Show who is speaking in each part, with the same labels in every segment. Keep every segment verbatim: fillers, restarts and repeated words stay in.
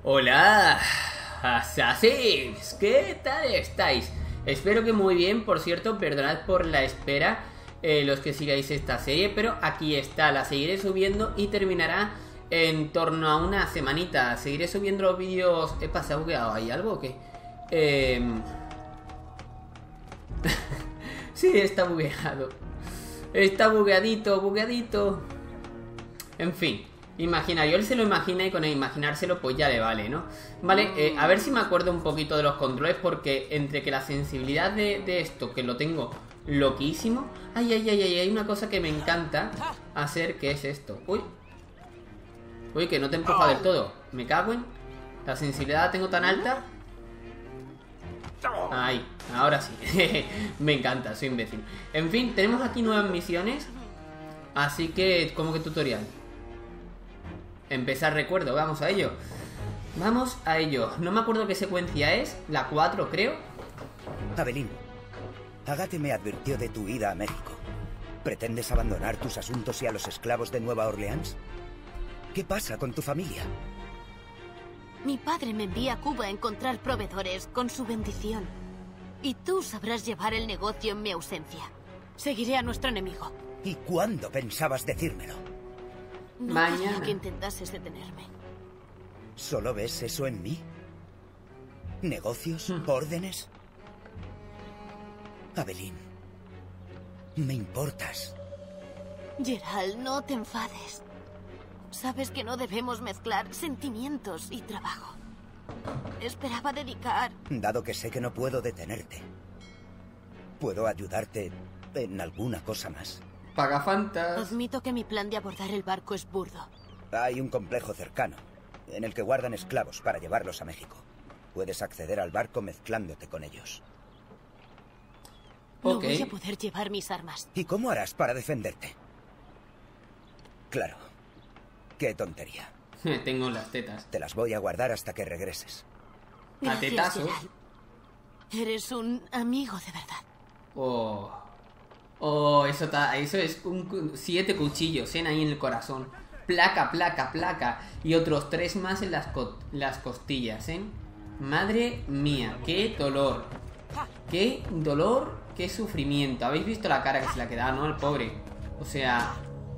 Speaker 1: Hola, Assassins, ¿qué tal estáis? Espero que muy bien, por cierto, perdonad por la espera eh, los que sigáis esta serie, pero aquí está, la seguiré subiendo y terminará en torno a una semanita. Seguiré subiendo los vídeos... ¿He pasado bugueado? ¿Hay algo o qué? Eh... sí, está bugueado. Está bugueadito, bugueadito. En fin, imaginario, él se lo imagina y con el imaginárselo pues ya le vale, ¿no? Vale, eh, a ver si me acuerdo un poquito de los controles, porque entre que la sensibilidad de, de esto, que lo tengo loquísimo. Ay, ay, ay, ay, hay una cosa que me encanta hacer, que es esto. Uy. Uy, que no te empuja del todo. Me cago en... La sensibilidad la tengo tan alta. Ahí, ahora sí. Me encanta, soy imbécil. En fin, tenemos aquí nuevas misiones. Así que, ¿cómo que tutorial? Empezar recuerdo, vamos a ello. Vamos a ello. No me acuerdo qué secuencia es. La cuatro, creo.
Speaker 2: Abelín, Agate me advirtió de tu ida a México. ¿Pretendes abandonar tus asuntos y a los esclavos de Nueva Orleans? ¿Qué pasa con tu familia?
Speaker 3: Mi padre me envía a Cuba a encontrar proveedores con su bendición. Y tú sabrás llevar el negocio en mi ausencia. Seguiré a nuestro enemigo.
Speaker 2: ¿Y cuándo pensabas decírmelo?
Speaker 3: No
Speaker 1: Mañana.
Speaker 3: quería que intentases detenerme.
Speaker 2: ¿Solo ves eso en mí? ¿Negocios? ¿Órdenes? Abelín, me importas.
Speaker 3: Gerald, no te enfades. Sabes que no debemos mezclar sentimientos y trabajo. Esperaba dedicar...
Speaker 2: Dado que sé que no puedo detenerte, ¿puedo ayudarte en alguna cosa más?
Speaker 1: Pagafantas.
Speaker 3: Admito que mi plan de abordar el barco es burdo.
Speaker 2: Hay un complejo cercano, en el que guardan esclavos para llevarlos a México. Puedes acceder al barco mezclándote con ellos.
Speaker 3: No
Speaker 1: Ok.
Speaker 3: voy a poder llevar mis armas.
Speaker 2: ¿Y cómo harás para defenderte? Claro. Qué tontería.
Speaker 1: Tengo las tetas.
Speaker 2: Te las voy a guardar hasta que regreses.
Speaker 1: A
Speaker 3: Gracias,
Speaker 1: tetazos.
Speaker 3: Gerald. Eres un amigo de verdad.
Speaker 1: Oh. Oh, eso, ta, eso es un, cu- siete cuchillos, ¿eh? Ahí en el corazón. Placa, placa, placa. Y otros tres más en las, co- las costillas, ¿eh? Madre mía, qué dolor. Qué dolor, qué sufrimiento. ¿Habéis visto la cara que se le ha quedado, no? El pobre. O sea...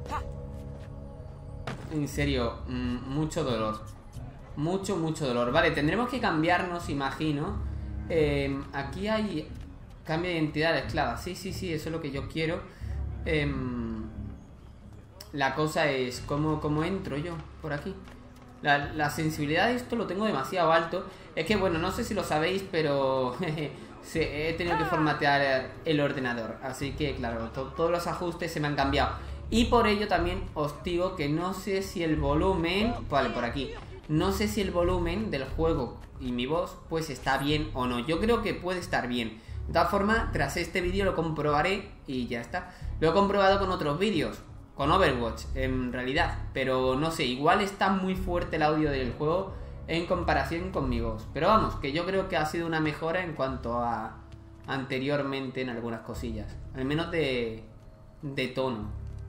Speaker 1: En serio, mm, mucho dolor. Mucho, mucho dolor. Vale, tendremos que cambiarnos, imagino. Eh, aquí hay... Cambio de identidad de esclava. Sí, sí, sí, eso es lo que yo quiero. Em, la cosa es cómo, cómo entro yo por aquí. La, la sensibilidad de esto lo tengo demasiado alto. Es que, bueno, no sé si lo sabéis, pero se, he tenido que formatear el ordenador. Así que, claro, to, todos los ajustes se me han cambiado. Y por ello también os digo que no sé si el volumen... Vale, por aquí. No sé si el volumen del juego y mi voz pues está bien o no. Yo creo que puede estar bien. De todas formas, tras este vídeo lo comprobaré y ya está. Lo he comprobado con otros vídeos, con Overwatch en realidad, pero no sé, igual está muy fuerte el audio del juego en comparación con mi voz. Pero vamos, que yo creo que ha sido una mejora en cuanto a anteriormente en algunas cosillas, al menos de, de tono.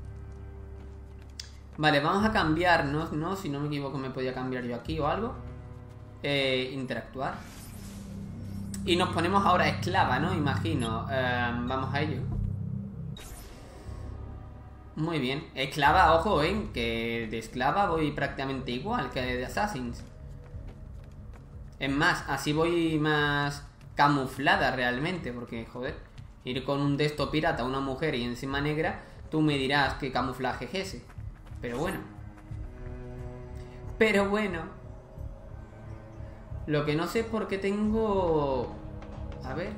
Speaker 1: Vale, vamos a cambiarnos, ¿no? Si no me equivoco me podía cambiar yo aquí o algo. eh, Interactuar. Y nos ponemos ahora esclava, ¿no? Imagino. Eh, vamos a ello. Muy bien. Esclava, ojo, ¿eh? Que de esclava voy prácticamente igual que de Assassins. Es más, así voy más camuflada realmente. Porque, joder, ir con un de estos pirata, una mujer y encima negra, tú me dirás qué camuflaje es ese. Pero bueno. Pero bueno. Lo que no sé es por qué tengo... A ver...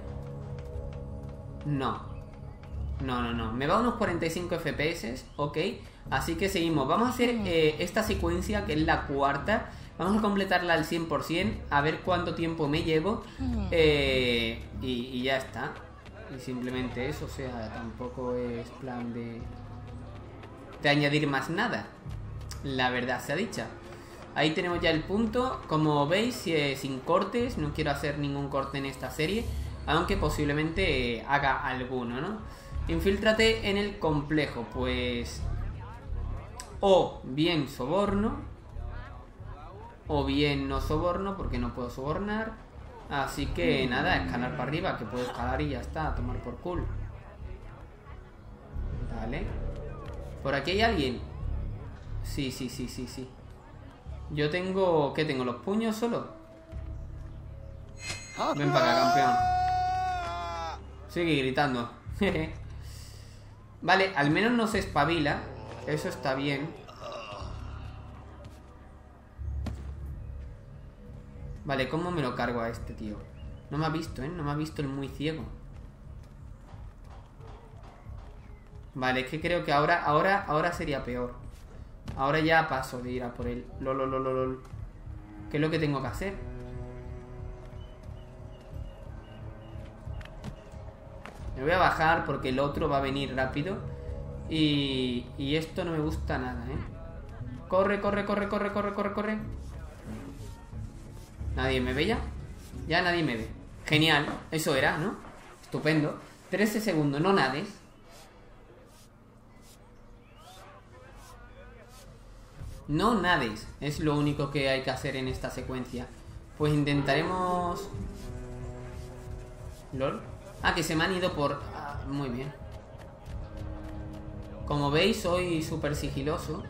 Speaker 1: No. No, no, no. Me va a unos cuarenta y cinco F P S. Ok. Así que seguimos. Vamos a hacer eh, esta secuencia, que es la cuarta. Vamos a completarla al cien por cien. A ver cuánto tiempo me llevo. Eh, y, y ya está. Y simplemente eso. O sea, tampoco es plan de... De añadir más nada. La verdad sea dicha. Ahí tenemos ya el punto. Como veis, eh, sin cortes. No quiero hacer ningún corte en esta serie, aunque posiblemente eh, haga alguno, ¿no? Infíltrate en el complejo. Pues... O bien soborno, o bien no soborno porque no puedo sobornar. Así que nada, escalar para arriba, que puedo escalar y ya está, a tomar por culo. Vale. ¿Por aquí hay alguien? Sí, sí, sí, sí, sí. Yo tengo... ¿Qué tengo? ¿Los puños solo? Ven para acá, campeón. Sigue gritando. Vale, al menos no se espabila. Eso está bien. Vale, ¿cómo me lo cargo a este tío? No me ha visto, ¿eh? No me ha visto el muy ciego. Vale, es que creo que ahora, ahora, ahora sería peor. Ahora ya paso de ir a por él. Lol, lol, lol, lol. ¿Qué es lo que tengo que hacer? Me voy a bajar porque el otro va a venir rápido. Y, y esto no me gusta nada, ¿eh? Corre, corre, corre, corre, corre, corre, corre. ¿Nadie me ve ya? Ya nadie me ve. Genial, eso era, ¿no? Estupendo. trece segundos, no nades. No nades. Es lo único que hay que hacer en esta secuencia. Pues intentaremos... ¿Lol? Ah, que se me han ido por... Ah, muy bien. Como veis, soy súper sigiloso.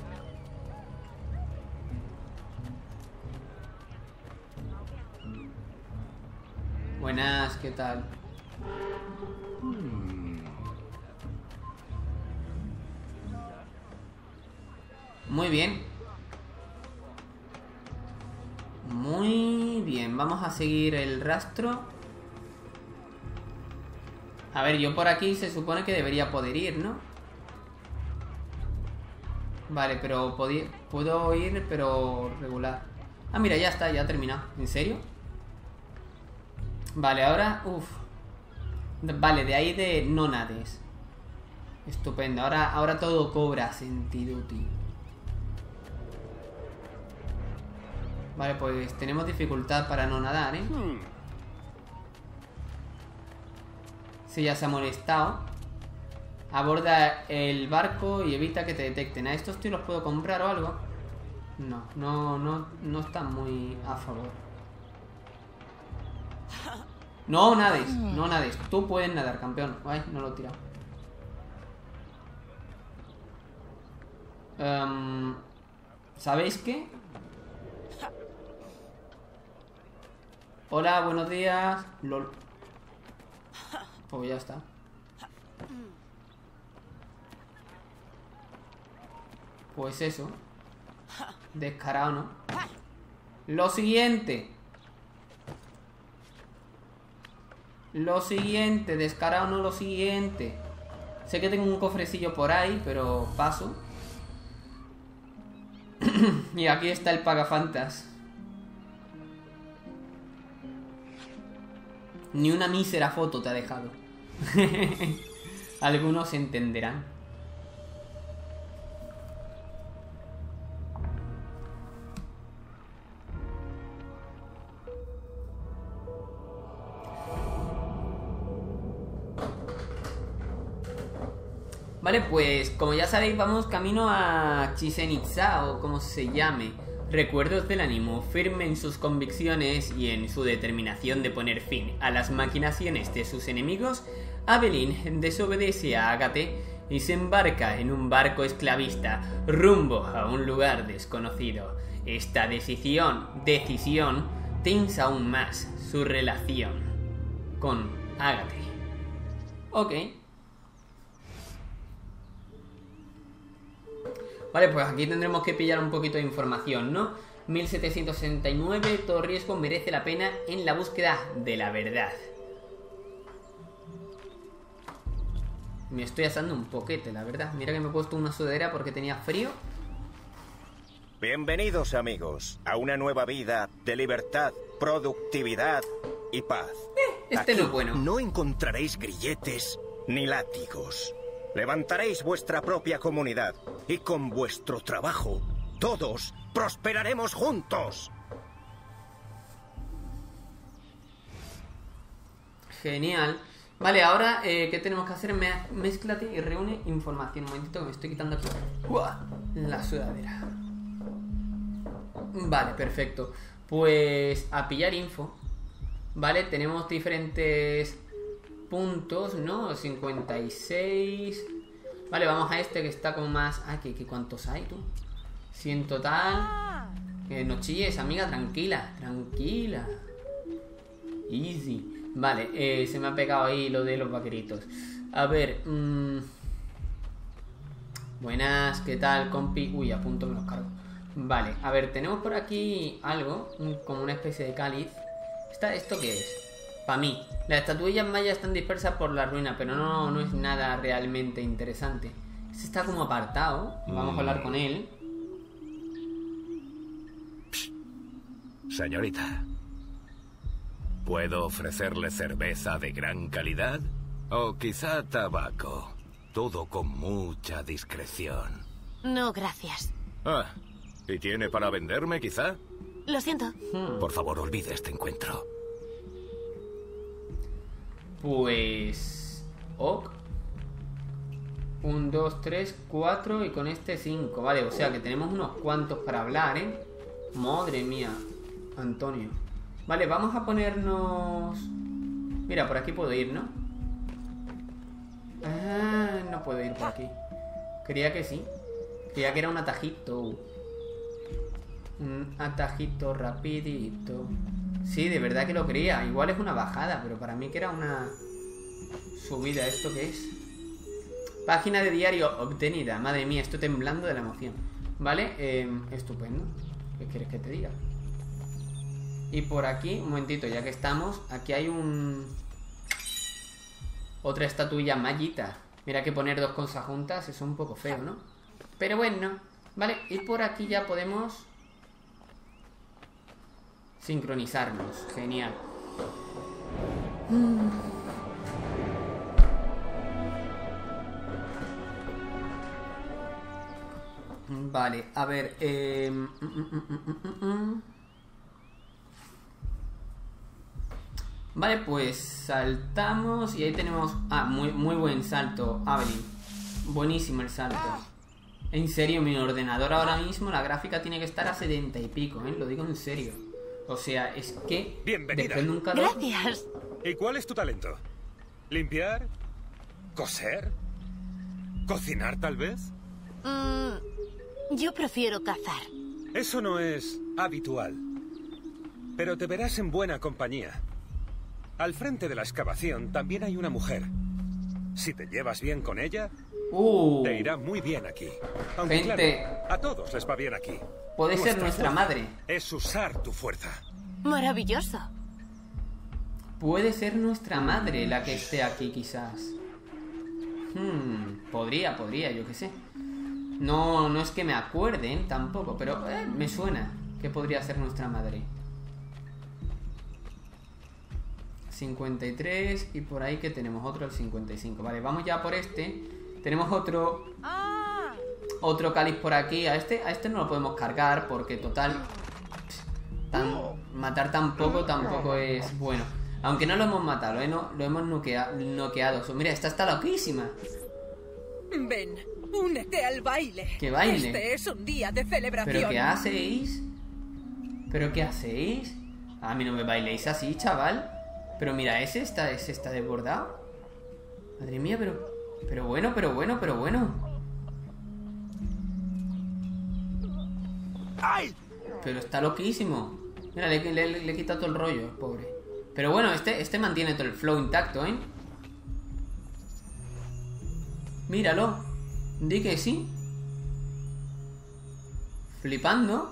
Speaker 1: Buenas, ¿qué tal? Muy bien. Muy bien, vamos a seguir el rastro. A ver, yo por aquí se supone que debería poder ir, ¿no? Vale, pero puedo ir, pero regular. Ah, mira, ya está, ya ha terminado. ¿En serio? Vale, ahora... Uf. Vale, de ahí de no nades. Estupendo, ahora, ahora todo cobra sentido, tío. Vale, pues tenemos dificultad para no nadar, ¿eh? Si ya se ha molestado. Aborda el barco y evita que te detecten. ¿A estos tíos los puedo comprar o algo? No, no, no, no están muy a favor. No nades, no nades. Tú puedes nadar, campeón. Ay, no lo he tirado. Um, ¿Sabéis qué? Hola, buenos días. Lol. Pues ya está. Pues eso. Descarado, ¿no? Lo siguiente. Lo siguiente. Descarado, no lo siguiente. Sé que tengo un cofrecillo por ahí, pero paso. Y aquí está el pagafantas. Ni una mísera foto te ha dejado. Algunos entenderán. Vale, pues como ya sabéis, vamos camino a Chichen Itza, o como se llame. Recuerdos del ánimo, firme en sus convicciones y en su determinación de poner fin a las maquinaciones de sus enemigos, Aveline desobedece a Ágate y se embarca en un barco esclavista rumbo a un lugar desconocido. Esta decisión, decisión tensa aún más su relación con Ágate. Ok. Vale, pues aquí tendremos que pillar un poquito de información, ¿no? mil setecientos sesenta y nueve, todo riesgo merece la pena en la búsqueda de la verdad. Me estoy asando un poquete, la verdad. Mira que me he puesto una sudadera porque tenía frío.
Speaker 2: Bienvenidos, amigos, a una nueva vida de libertad, productividad y paz.
Speaker 1: Eh, este
Speaker 2: Aquí
Speaker 1: no es bueno.
Speaker 2: No encontraréis grilletes ni látigos. Levantaréis vuestra propia comunidad y con vuestro trabajo todos prosperaremos juntos.
Speaker 1: Genial. Vale, ahora, eh, ¿qué tenemos que hacer? Me Mézclate y reúne información. Un momentito que me estoy quitando aquí. ¡Uah! La sudadera. Vale, perfecto. Pues a pillar info. Vale, tenemos diferentes puntos, ¿no? cincuenta y seis. Vale, vamos a este que está con más... Ah, ¿qué, qué cuántos hay tú? cien total. Eh, no chilles, amiga, tranquila. Tranquila. Easy. Vale, eh, se me ha pegado ahí lo de los vaqueritos. A ver. Mmm... Buenas, ¿qué tal, compi? Uy, a punto me los cargo. Vale, a ver, tenemos por aquí algo, un, como una especie de cáliz. ¿Esta, ¿Esto qué es? Para mí. Las estatuillas mayas están dispersas por la ruina, pero no, no es nada realmente interesante. Este está como apartado. Vamos a hablar con él.
Speaker 4: Señorita, ¿puedo ofrecerle cerveza de gran calidad? O quizá tabaco. Todo con mucha discreción.
Speaker 3: No, gracias.
Speaker 4: Ah, ¿y tiene para venderme, quizá?
Speaker 3: Lo siento.
Speaker 1: Hmm.
Speaker 4: Por favor, olvide este encuentro.
Speaker 1: Pues... Ok. Un, dos, tres, cuatro y con este cinco. Vale, o sea que tenemos unos cuantos para hablar, ¿eh? Madre mía, Antonio. Vale, vamos a ponernos... Mira, por aquí puedo ir, ¿no? Ah, no puedo ir por aquí. Creía que sí. Creía que era un atajito. Un atajito rapidito. Sí, de verdad que lo creía. Igual es una bajada, pero para mí que era una subida. ¿Esto qué es? Página de diario obtenida. Madre mía, estoy temblando de la emoción. Vale, eh, estupendo. ¿Qué quieres que te diga? Y por aquí, un momentito, ya que estamos. Aquí hay un... Otra estatuilla mallita. Mira que poner dos cosas juntas es un poco feo, ¿no? Pero bueno, vale, y por aquí ya podemos sincronizarnos. Genial. Vale, a ver. Eh... Mm, mm, mm, mm, mm. Vale, pues saltamos y ahí tenemos... Ah, muy, muy buen salto, Aveline. Buenísimo el salto. En serio, mi ordenador ahora mismo, la gráfica tiene que estar a setenta y pico, ¿eh? Lo digo en serio. O sea, es que...
Speaker 4: Bienvenida.
Speaker 1: Después de un calor...
Speaker 3: Gracias.
Speaker 4: ¿Y cuál es tu talento? ¿Limpiar? ¿Coser? ¿Cocinar, tal vez?
Speaker 3: Mm, yo prefiero cazar.
Speaker 4: Eso no es habitual. Pero te verás en buena compañía. Al frente de la excavación también hay una mujer. Si te llevas bien con ella,
Speaker 1: Uh,
Speaker 4: te irá muy bien aquí. Aunque
Speaker 1: gente,
Speaker 4: claro, a todos les va bien aquí.
Speaker 1: puede ser
Speaker 4: Nuestra
Speaker 1: nuestra
Speaker 4: fuerza
Speaker 1: madre.
Speaker 4: Es usar tu fuerza.
Speaker 3: Maravilloso.
Speaker 1: Puede ser nuestra madre la que esté aquí, quizás. Hmm, podría, podría, yo qué sé. No, no es que me acuerden tampoco, pero eh, me suena que podría ser nuestra madre. cincuenta y tres y por ahí que tenemos otro el cincuenta y cinco. Vale, vamos ya por este. Tenemos otro otro cáliz por aquí. A este a este no lo podemos cargar porque total tan, matar tan poco tampoco es bueno. Aunque no lo hemos matado, ¿eh? No, lo hemos noquea, noqueado. Mira, esta está loquísima.
Speaker 5: Ven, únete al baile.
Speaker 1: ¿Qué baile?
Speaker 5: Este es un día de celebración.
Speaker 1: ¿Pero qué hacéis? ¿Pero qué hacéis? A mí no me bailéis así, chaval. Pero mira, ese está, ese está desbordado. Madre mía, pero... Pero bueno, pero bueno, pero bueno.
Speaker 4: ¡Ay!
Speaker 1: Pero está loquísimo. Mira, le, le, le he quitado todo el rollo, pobre. Pero bueno, este, este mantiene todo el flow intacto, ¿eh? Míralo. Di que sí. Flipando.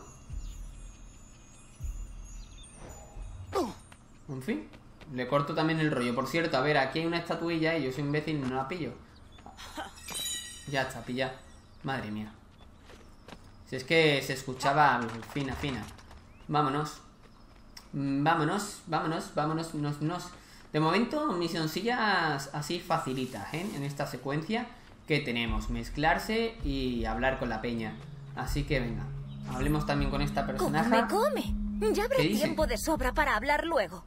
Speaker 1: En fin. Le corto también el rollo. Por cierto, a ver, aquí hay una estatuilla y yo soy imbécil y no la pillo. Ya está, pilla. Madre mía. Si es que se escuchaba fina, fina. Vámonos. Vámonos, vámonos, vámonos, nos, nos. De momento, misioncillas así facilitas, ¿eh? En esta secuencia que tenemos. Mezclarse y hablar con la peña. Así que venga. Hablemos también con esta personaje.
Speaker 6: Come, come. Ya habrá
Speaker 1: ¿Qué dice?
Speaker 6: tiempo de sobra para hablar luego.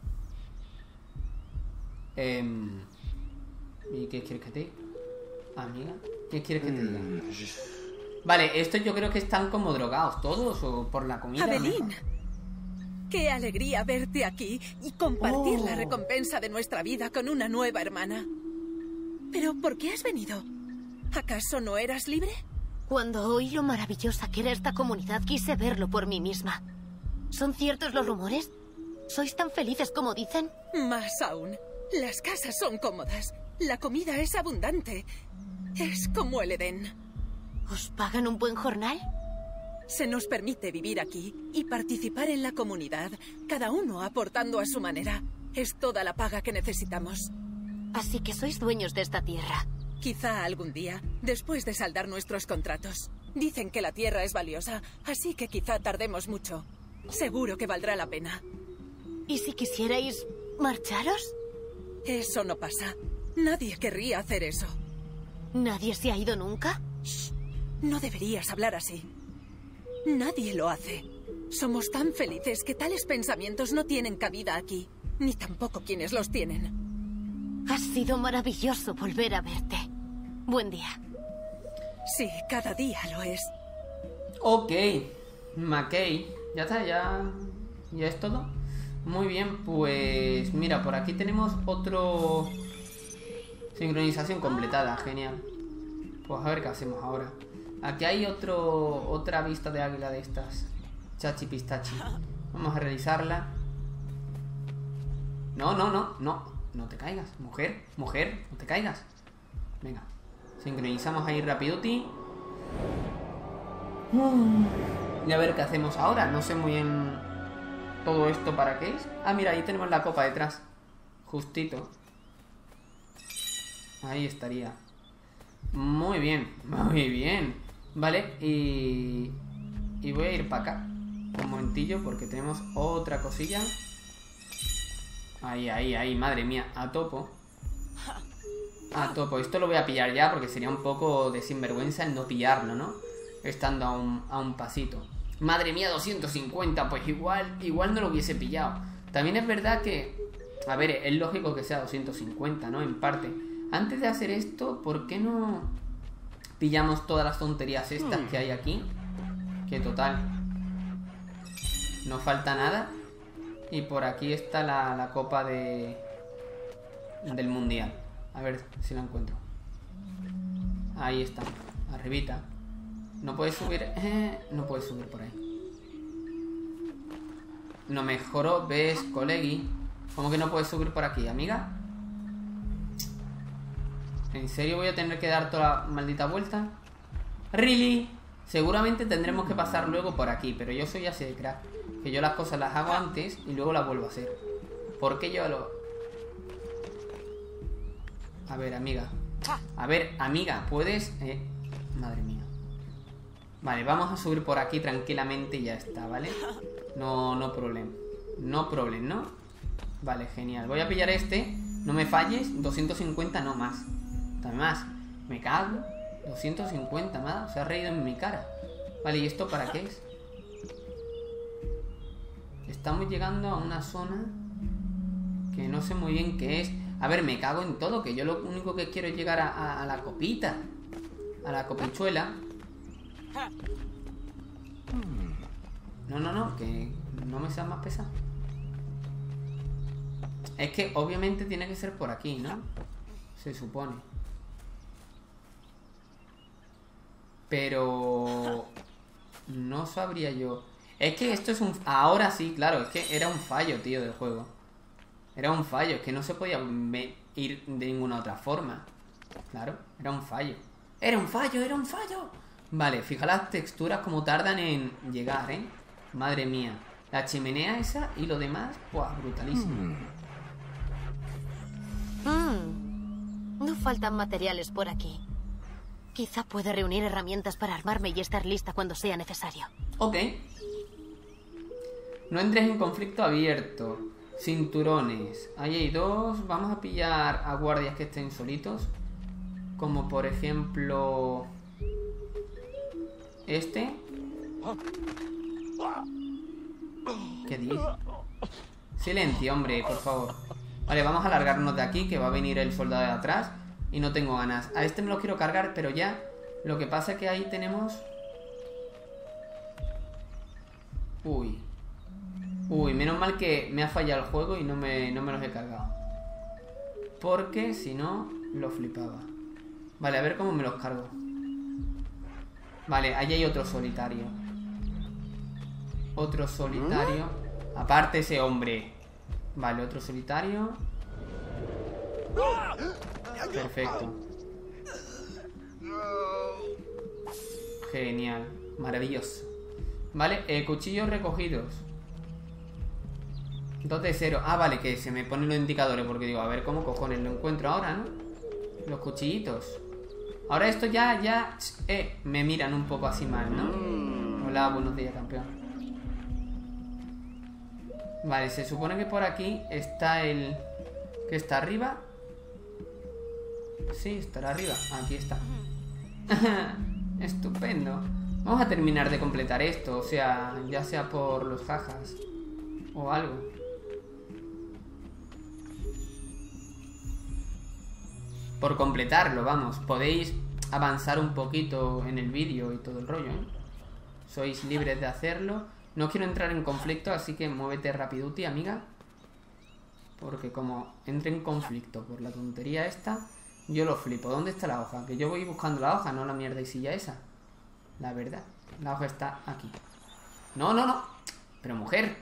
Speaker 1: Eh, ¿Y qué quieres que te diga? Amiga, ¿qué quieres que te diga? Vale, estos yo creo que están como drogados todos o por la comida.
Speaker 5: Aveline,
Speaker 1: ¿no?
Speaker 5: qué alegría verte aquí y compartir
Speaker 1: Oh.
Speaker 5: la recompensa de nuestra vida con una nueva hermana. Pero, ¿por qué has venido? ¿Acaso no eras libre?
Speaker 3: Cuando oí lo maravillosa que era esta comunidad, quise verlo por mí misma. ¿Son ciertos los rumores? ¿Sois tan felices como dicen?
Speaker 5: Más aún, las casas son cómodas, la comida es abundante. Es como el Edén.
Speaker 3: ¿Os pagan un buen jornal?
Speaker 5: Se nos permite vivir aquí y participar en la comunidad, cada uno aportando a su manera. Es toda la paga que necesitamos.
Speaker 3: Así que sois dueños de esta tierra.
Speaker 5: Quizá algún día, después de saldar nuestros contratos. Dicen que la tierra es valiosa, así que quizá tardemos mucho. Seguro que valdrá la pena.
Speaker 3: ¿Y si quisierais marcharos?
Speaker 5: Eso no pasa. Nadie querría hacer eso.
Speaker 3: ¿Nadie se ha ido nunca?
Speaker 5: No deberías hablar así. Nadie lo hace. Somos tan felices que tales pensamientos no tienen cabida aquí, ni tampoco quienes los tienen.
Speaker 3: Ha sido maravilloso volver a verte. Buen día.
Speaker 5: Sí, cada día lo es.
Speaker 1: Ok, McKay. Ya está, ya... ¿Ya es todo? Muy bien, pues... Mira, por aquí tenemos otro... Sincronización completada, genial. Pues a ver qué hacemos ahora. Aquí hay otro otra vista de águila de estas. Chachi pistachi. Vamos a realizarla. No, no, no, no. No te caigas, mujer, mujer, no te caigas. Venga. Sincronizamos ahí rapiduti. Y a ver qué hacemos ahora. No sé muy bien todo esto para qué es. Ah, mira, ahí tenemos la copa detrás. Justito. Ahí estaría. Muy bien, muy bien. Vale, y... Y voy a ir para acá un momentillo porque tenemos otra cosilla. Ahí, ahí, ahí, madre mía, a topo. A topo, esto lo voy a pillar ya porque sería un poco de sinvergüenza el no pillarlo, ¿no? Estando a un, a un pasito. Madre mía, doscientos cincuenta, pues igual, igual no lo hubiese pillado. También es verdad que... A ver, es lógico que sea doscientos cincuenta, ¿no? En parte. Antes de hacer esto, ¿por qué no pillamos todas las tonterías estas que hay aquí? Que total, no falta nada. Y por aquí está la, la copa de del mundial. A ver si la encuentro. Ahí está, arribita. No puedes subir, eh, no puedes subir por ahí. No mejoró, ves, colegi. ¿Cómo que no puedes subir por aquí, amiga? ¿En serio voy a tener que dar toda la maldita vuelta? ¿Really? Seguramente tendremos que pasar luego por aquí, pero yo soy así de crack. Que yo las cosas las hago antes y luego las vuelvo a hacer. ¿Por qué yo lo...? A ver, amiga. A ver, amiga, ¿puedes...? Eh... Madre mía. Vale, vamos a subir por aquí tranquilamente y ya está, ¿vale? No, no problem. No problem, ¿no? Vale, genial. Voy a pillar este. No me falles. doscientos cincuenta, no más. Además, me cago. doscientos cincuenta, más. Se ha reído en mi cara. Vale, ¿y esto para qué es? Estamos llegando a una zona que no sé muy bien qué es. A ver, me cago en todo. Que yo lo único que quiero es llegar a, a, a la copita. A la copichuela. No, no, no. Que no me sea más pesado. Es que obviamente tiene que ser por aquí, ¿no? Se supone. Pero... No sabría yo. Es que esto es un... Ahora sí, claro. Es que era un fallo, tío, del juego. Era un fallo. Es que no se podía ir de ninguna otra forma. Claro, era un fallo. Era un fallo, era un fallo. Vale, fija las texturas como tardan en llegar, ¿eh? Madre mía. La chimenea esa y lo demás, ¡buah! Brutalísimo.
Speaker 3: Mm. No faltan materiales por aquí. Quizá pueda reunir herramientas para armarme y estar lista cuando sea necesario.
Speaker 1: Ok. No entres en conflicto abierto. Cinturones. Ahí hay dos. Vamos a pillar a guardias que estén solitos. Como por ejemplo... Este. ¿Qué dices? Silencio, hombre, por favor. Vale, vamos a largarnos de aquí, que va a venir el soldado de atrás. Y no tengo ganas. A este me lo quiero cargar, pero ya. Lo que pasa es que ahí tenemos Uy. Uy, menos mal que me ha fallado el juego y no me, no me los he cargado. Porque si no, lo flipaba. Vale, a ver cómo me los cargo. Vale, ahí hay otro solitario. Otro solitario. Aparte ese hombre. Vale, otro solitario. Perfecto. Genial. Maravilloso. Vale, eh, cuchillos recogidos. dos de cero. Ah, vale, que se me ponen los indicadores. Porque digo, a ver cómo cojones lo encuentro ahora, ¿no? Los cuchillitos. Ahora esto ya, ya eh, me miran un poco así mal, ¿no? Hola, buenos días, campeón. Vale, se supone que por aquí está el... ¿Qué está arriba? Sí, estará arriba. Aquí está. Estupendo. Vamos a terminar de completar esto. O sea, ya sea por los jajas o algo. Por completarlo, vamos. Podéis avanzar un poquito en el vídeo y todo el rollo, ¿eh? Sois libres de hacerlo. No quiero entrar en conflicto, así que muévete rapiduti, amiga. Porque como entre en conflicto por la tontería esta, yo lo flipo. ¿Dónde está la hoja? Que yo voy buscando la hoja, no la mierda y silla esa. La verdad, la hoja está aquí. No, no, no. Pero mujer.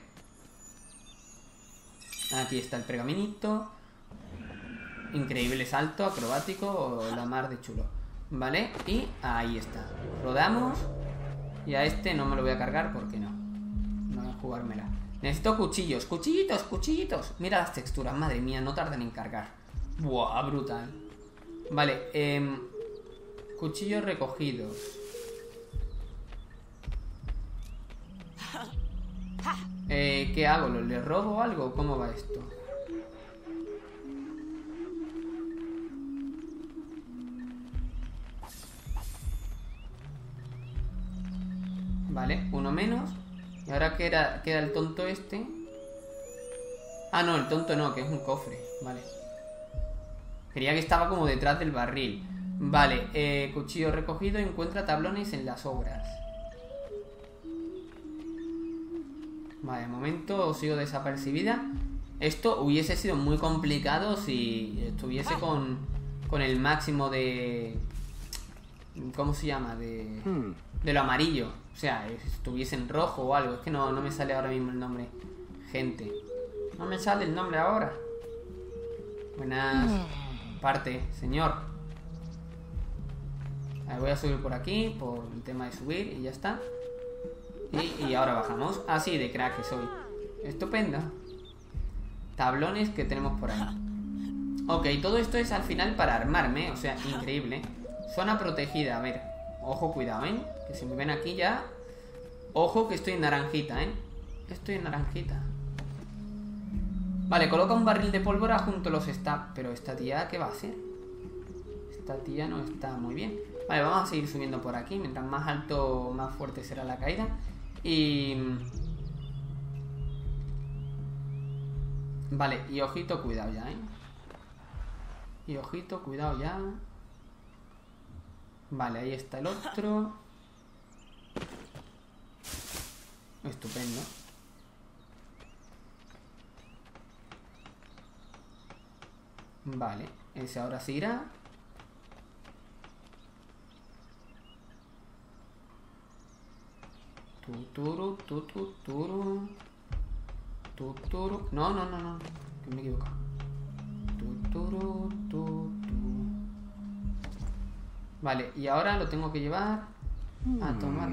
Speaker 1: Aquí está el pergaminito. Increíble salto acrobático, la mar de chulo. Vale, y ahí está. Rodamos. Y a este no me lo voy a cargar porque no. No voy a jugármela. Necesito cuchillos, cuchillitos, cuchillitos. Mira las texturas, madre mía, no tardan en cargar. Buah, brutal. Vale, eh, cuchillos recogidos. Eh, ¿qué hago? ¿Le robo algo? ¿Cómo va esto? Vale, uno menos. Y ahora queda, queda el tonto este. Ah, no, el tonto no, que es un cofre. Vale. Creía que estaba como detrás del barril. Vale, eh, cuchillo recogido. Encuentra tablones en las obras. Vale, de momento sigo desapercibida. Esto hubiese sido muy complicado si estuviese con, con el máximo de... ¿Cómo se llama? De, de lo amarillo. O sea, estuviese en rojo o algo. Es que no, no me sale ahora mismo el nombre. Gente. No me sale el nombre ahora. Buenas. Parte, señor. A ver, voy a subir por aquí. Por el tema de subir y ya está. Y, y ahora bajamos. Así de crack que soy. Estupendo. Tablones que tenemos por ahí. Ok, todo esto es al final para armarme. O sea, increíble. Zona protegida, a ver. Ojo, cuidado, ¿eh? Que si me ven aquí ya... Ojo que estoy en naranjita, ¿eh? Estoy en naranjita. Vale, coloca un barril de pólvora junto a los stabs. Pero esta tía, ¿qué va a hacer? Esta tía no está muy bien. Vale, vamos a seguir subiendo por aquí. Mientras más alto, más fuerte será la caída. Y... Vale, y ojito, cuidado ya, ¿eh? Y ojito, cuidado ya. Vale, ahí está el otro. Estupendo. Vale, ese ahora sí irá. Tuturu, tuturu, tuturu. No, no, no, no. Que me he equivocado. Tuturu, tuturu. Vale, y ahora lo tengo que llevar a tomar.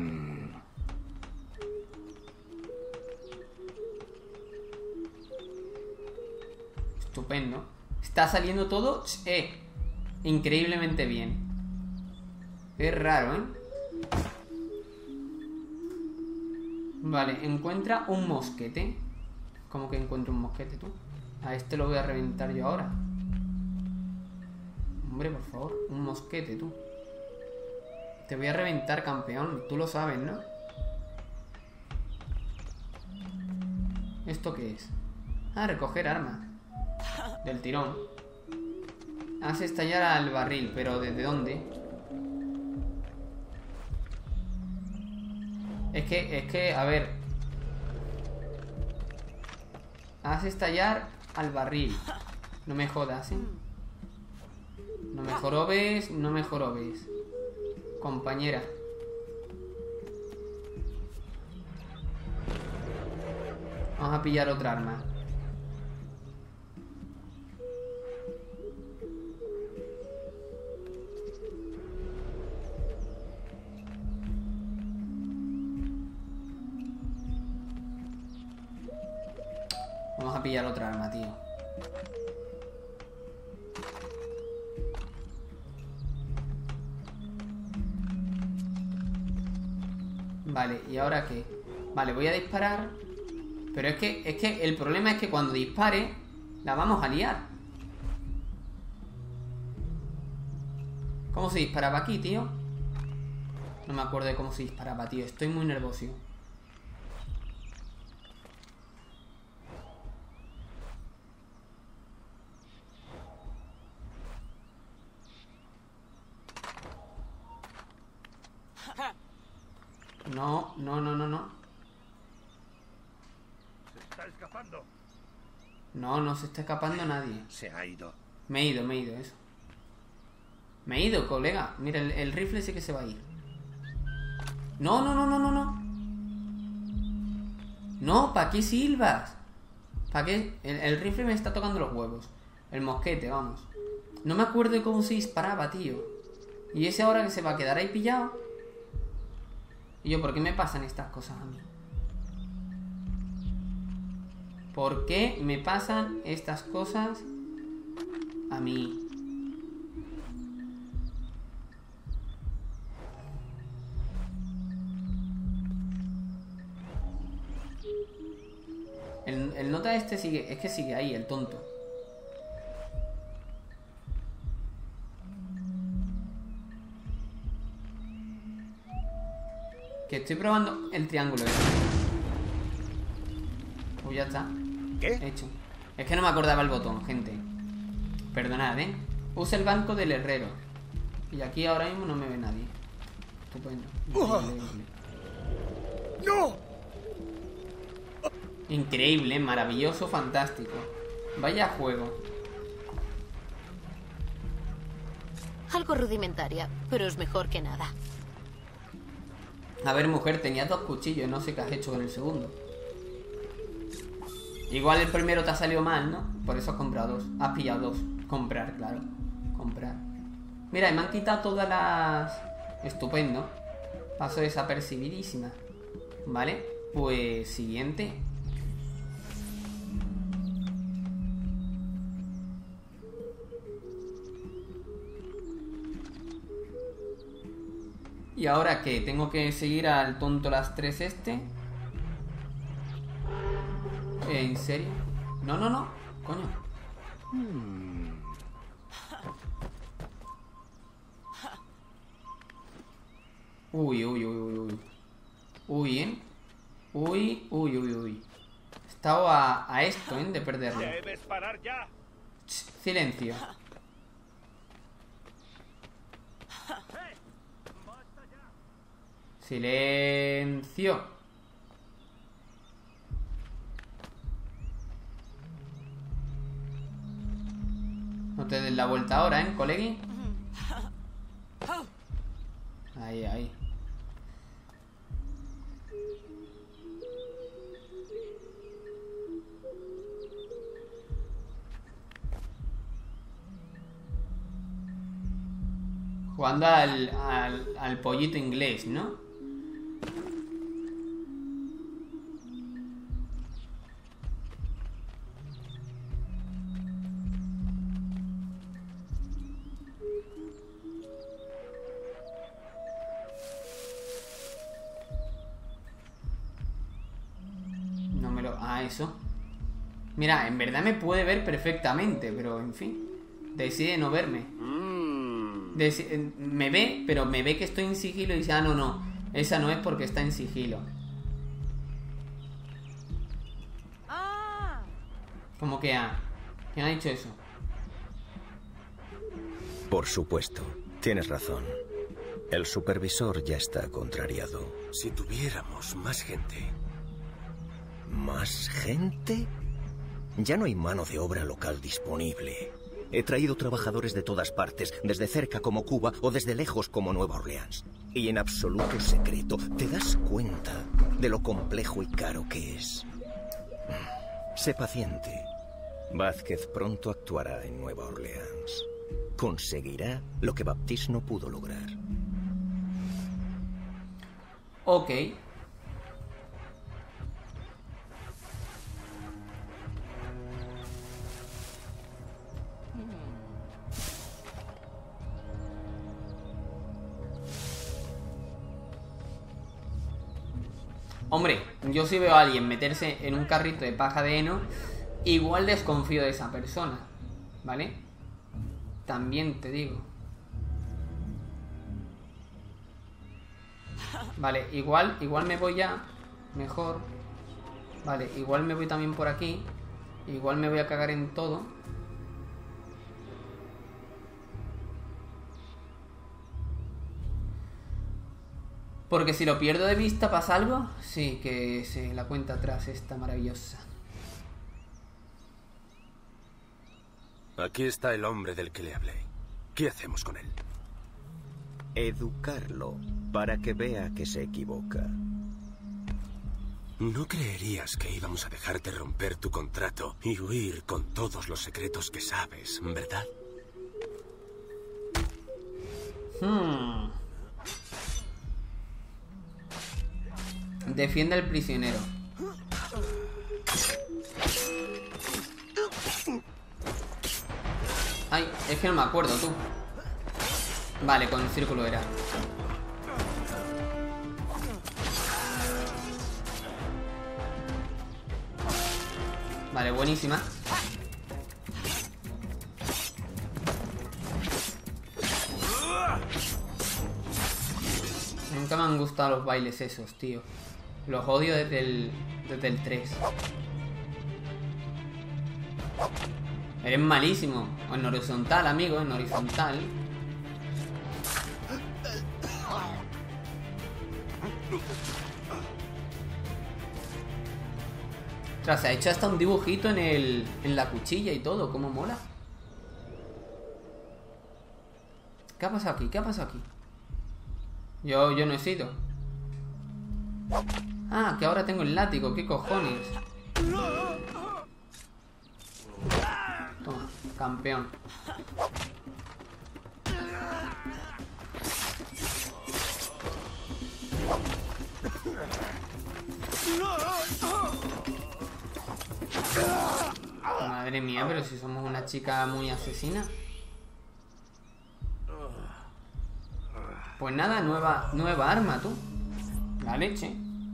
Speaker 1: Estupendo. Está saliendo todo eh, increíblemente bien. Es raro, ¿eh? Vale, encuentra un mosquete. ¿Cómo que encuentro un mosquete tú? A este lo voy a reventar yo ahora. Hombre, por favor, un mosquete tú. Te voy a reventar, campeón. Tú lo sabes, ¿no? ¿Esto qué es? Ah, recoger armas. Del tirón. Hace estallar al barril, pero ¿desde dónde? Es que, es que, a ver. Haz estallar al barril. No me jodas, ¿eh? No me jorobes, no me jorobes. Compañera. Vamos a pillar otra arma. Vamos a pillar otra arma, tío. Vale, ¿y ahora qué? Vale, voy a disparar. Pero es que, es que el problema es que cuando dispare la vamos a liar. ¿Cómo se disparaba aquí, tío? No me acuerdo de cómo se disparaba, tío. Estoy muy nervioso. No, no, no, no, no.
Speaker 4: Se está escapando.
Speaker 1: No, no se está escapando nadie.
Speaker 4: Se ha ido.
Speaker 1: Me he ido, me he ido, eso. Me he ido, colega. Mira, el, el rifle sí que se va a ir. No, no, no, no, no, no. No, ¿para qué silbas? ¿Para qué? El, el rifle me está tocando los huevos. El mosquete, vamos. No me acuerdo de cómo se disparaba, tío. Y ese ahora que se va a quedar ahí pillado. Y yo, ¿por qué me pasan estas cosas a mí? ¿Por qué me pasan estas cosas a mí? El, el nota este sigue, es que sigue ahí, el tonto. Que estoy probando el triángulo ese. Pues ya está.
Speaker 4: ¿Qué?
Speaker 1: Hecho. Es que no me acordaba el botón, gente. Perdonad, ¿eh? Usa el banco del herrero. Y aquí ahora mismo no me ve nadie. Estupendo. Increíble.
Speaker 4: ¡No!
Speaker 1: Increíble, maravilloso, fantástico. Vaya juego.
Speaker 3: Algo rudimentaria, pero es mejor que nada.
Speaker 1: A ver, mujer, tenías dos cuchillos. No sé qué has hecho con el segundo. Igual el primero te ha salido mal, ¿no? Por eso has comprado dos. Has pillado dos. Comprar, claro. Comprar. Mira, y me han quitado todas las... Estupendo. Paso desapercibidísima. Vale, pues siguiente. ¿Y ahora qué? ¿Tengo que seguir al tonto las tres este? ¿En serio? No, no, no. Coño. Uy, uy, uy, uy, uy. Uy, ¿eh? Uy, uy, uy, uy. He estado a, a esto, ¿eh? De perderlo.
Speaker 4: Debes parar ya.
Speaker 1: Ch, silencio. Silencio. No te des la vuelta ahora, ¿eh, colegui? Ahí, ahí. Jugando al, al, al pollito inglés, ¿no? No me lo... Ah, eso. Mira, en verdad me puede ver perfectamente, pero en fin. Decide no verme. Deci- me ve, pero me ve que estoy en sigilo y dice, ah, no, no. Esa no es porque está en sigilo. ¿Cómo que ah? ¿Quién ha dicho eso?
Speaker 7: Por supuesto, tienes razón. El supervisor ya está contrariado.
Speaker 8: Si tuviéramos más gente.
Speaker 7: ¿Más gente? Ya no hay mano de obra local disponible. He traído trabajadores de todas partes, desde cerca como Cuba o desde lejos como Nueva Orleans. Y en absoluto secreto te das cuenta de lo complejo y caro que es. Sé paciente. Vázquez pronto actuará en Nueva Orleans. Conseguirá lo que Baptiste no pudo lograr.
Speaker 1: Ok. Hombre, yo si veo a alguien meterse en un carrito de paja de heno, igual desconfío de esa persona, ¿vale? También te digo. Vale, igual, igual me voy ya. Mejor. Vale, igual me voy también por aquí. Igual me voy a cagar en todo. Porque si lo pierdo de vista, ¿pasa algo? Sí, que sí, la cuenta atrás está maravillosa.
Speaker 4: Aquí está el hombre del que le hablé. ¿Qué hacemos con él?
Speaker 7: Educarlo para que vea que se equivoca.
Speaker 4: No creerías que íbamos a dejarte romper tu contrato y huir con todos los secretos que sabes, ¿verdad?
Speaker 1: Hmm. Defiende al prisionero. Ay, es que no me acuerdo, tú. Vale, con el círculo era. Vale, buenísima. Nunca me han gustado los bailes esos, tío. Los odio desde el, desde el tres. Eres malísimo. En horizontal, amigo, en horizontal. Ostras, se ha hecho hasta un dibujito en el en la cuchilla y todo. ¿Cómo mola? ¿Qué ha pasado aquí? ¿Qué ha pasado aquí? Yo, yo no he sido. Ah, que ahora tengo el látigo. ¿Qué cojones? Toma, campeón. Madre mía, pero si somos una chica muy asesina. Pues nada, nueva, nueva arma, tú. La leche.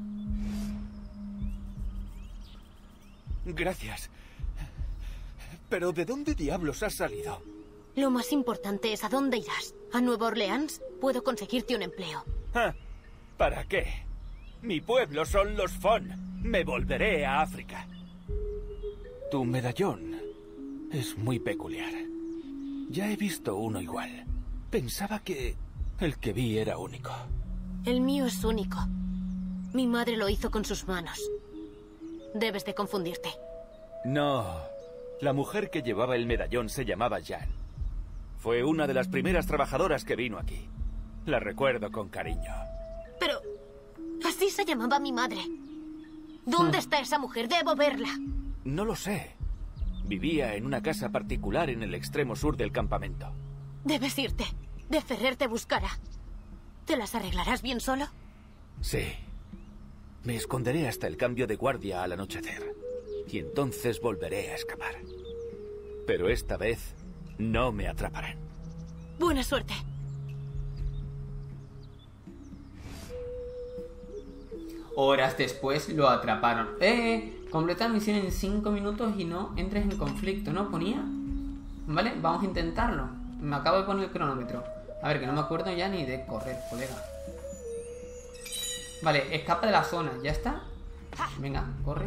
Speaker 8: Gracias. Pero ¿de dónde diablos has salido?
Speaker 3: Lo más importante es a dónde irás. ¿A Nueva Orleans? Puedo conseguirte un empleo.
Speaker 8: Ah, ¿para qué? Mi pueblo son los Fon. Me volveré a África. Tu medallón es muy peculiar. Ya he visto uno igual. Pensaba que el que vi era único.
Speaker 3: El mío es único. Mi madre lo hizo con sus manos. Debes de confundirte.
Speaker 8: No. La mujer que llevaba el medallón se llamaba Jan. Fue una de las primeras trabajadoras que vino aquí. La recuerdo con cariño.
Speaker 3: Pero así se llamaba mi madre. ¿Dónde está esa mujer? Debo verla.
Speaker 8: No lo sé. Vivía en una casa particular en el extremo sur del campamento.
Speaker 3: Debes irte. De Ferrer te buscará. ¿Te las arreglarás bien solo?
Speaker 8: Sí. Me esconderé hasta el cambio de guardia al anochecer. Y entonces volveré a escapar. Pero esta vez no me atraparán.
Speaker 3: Buena suerte.
Speaker 1: Horas después lo atraparon. Eh, completa la misión en cinco minutos y no entres en conflicto, ¿no? Ponía. Vale, vamos a intentarlo. Me acabo de poner el cronómetro. A ver, que no me acuerdo ya ni de correr, colega. Vale, escapa de la zona, ¿ya está? Venga, corre.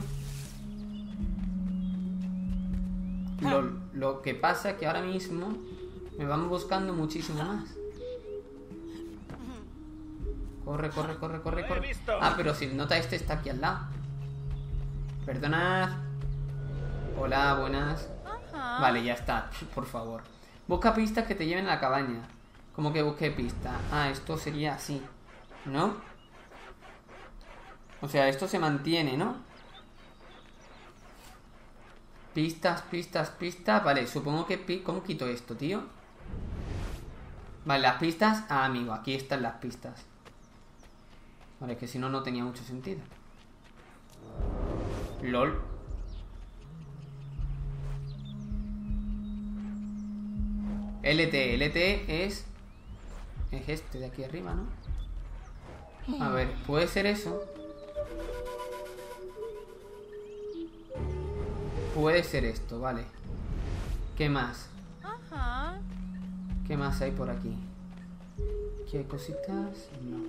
Speaker 1: Lo, lo que pasa es que ahora mismo me van buscando muchísimo más. Corre, corre, corre, corre, corre. Ah, pero si el nota este está aquí al lado. Perdonad. Hola, buenas.
Speaker 6: Ajá.
Speaker 1: Vale, ya está, por favor. Busca pistas que te lleven a la cabaña. ¿Cómo que busque pistas? Ah, esto sería así, ¿no? O sea, esto se mantiene, ¿no? Pistas, pistas, pistas. Vale, supongo que... pi- ¿Cómo quito esto, tío? Vale, las pistas. Ah, amigo, aquí están las pistas. Vale, que si no, no tenía mucho sentido. LOL. L T, L T es... Es este de aquí arriba, ¿no? A ver, ¿puede ser eso? Puede ser esto, vale. ¿Qué más?
Speaker 6: Ajá.
Speaker 1: ¿Qué más hay por aquí? ¿Aquí hay cositas? No.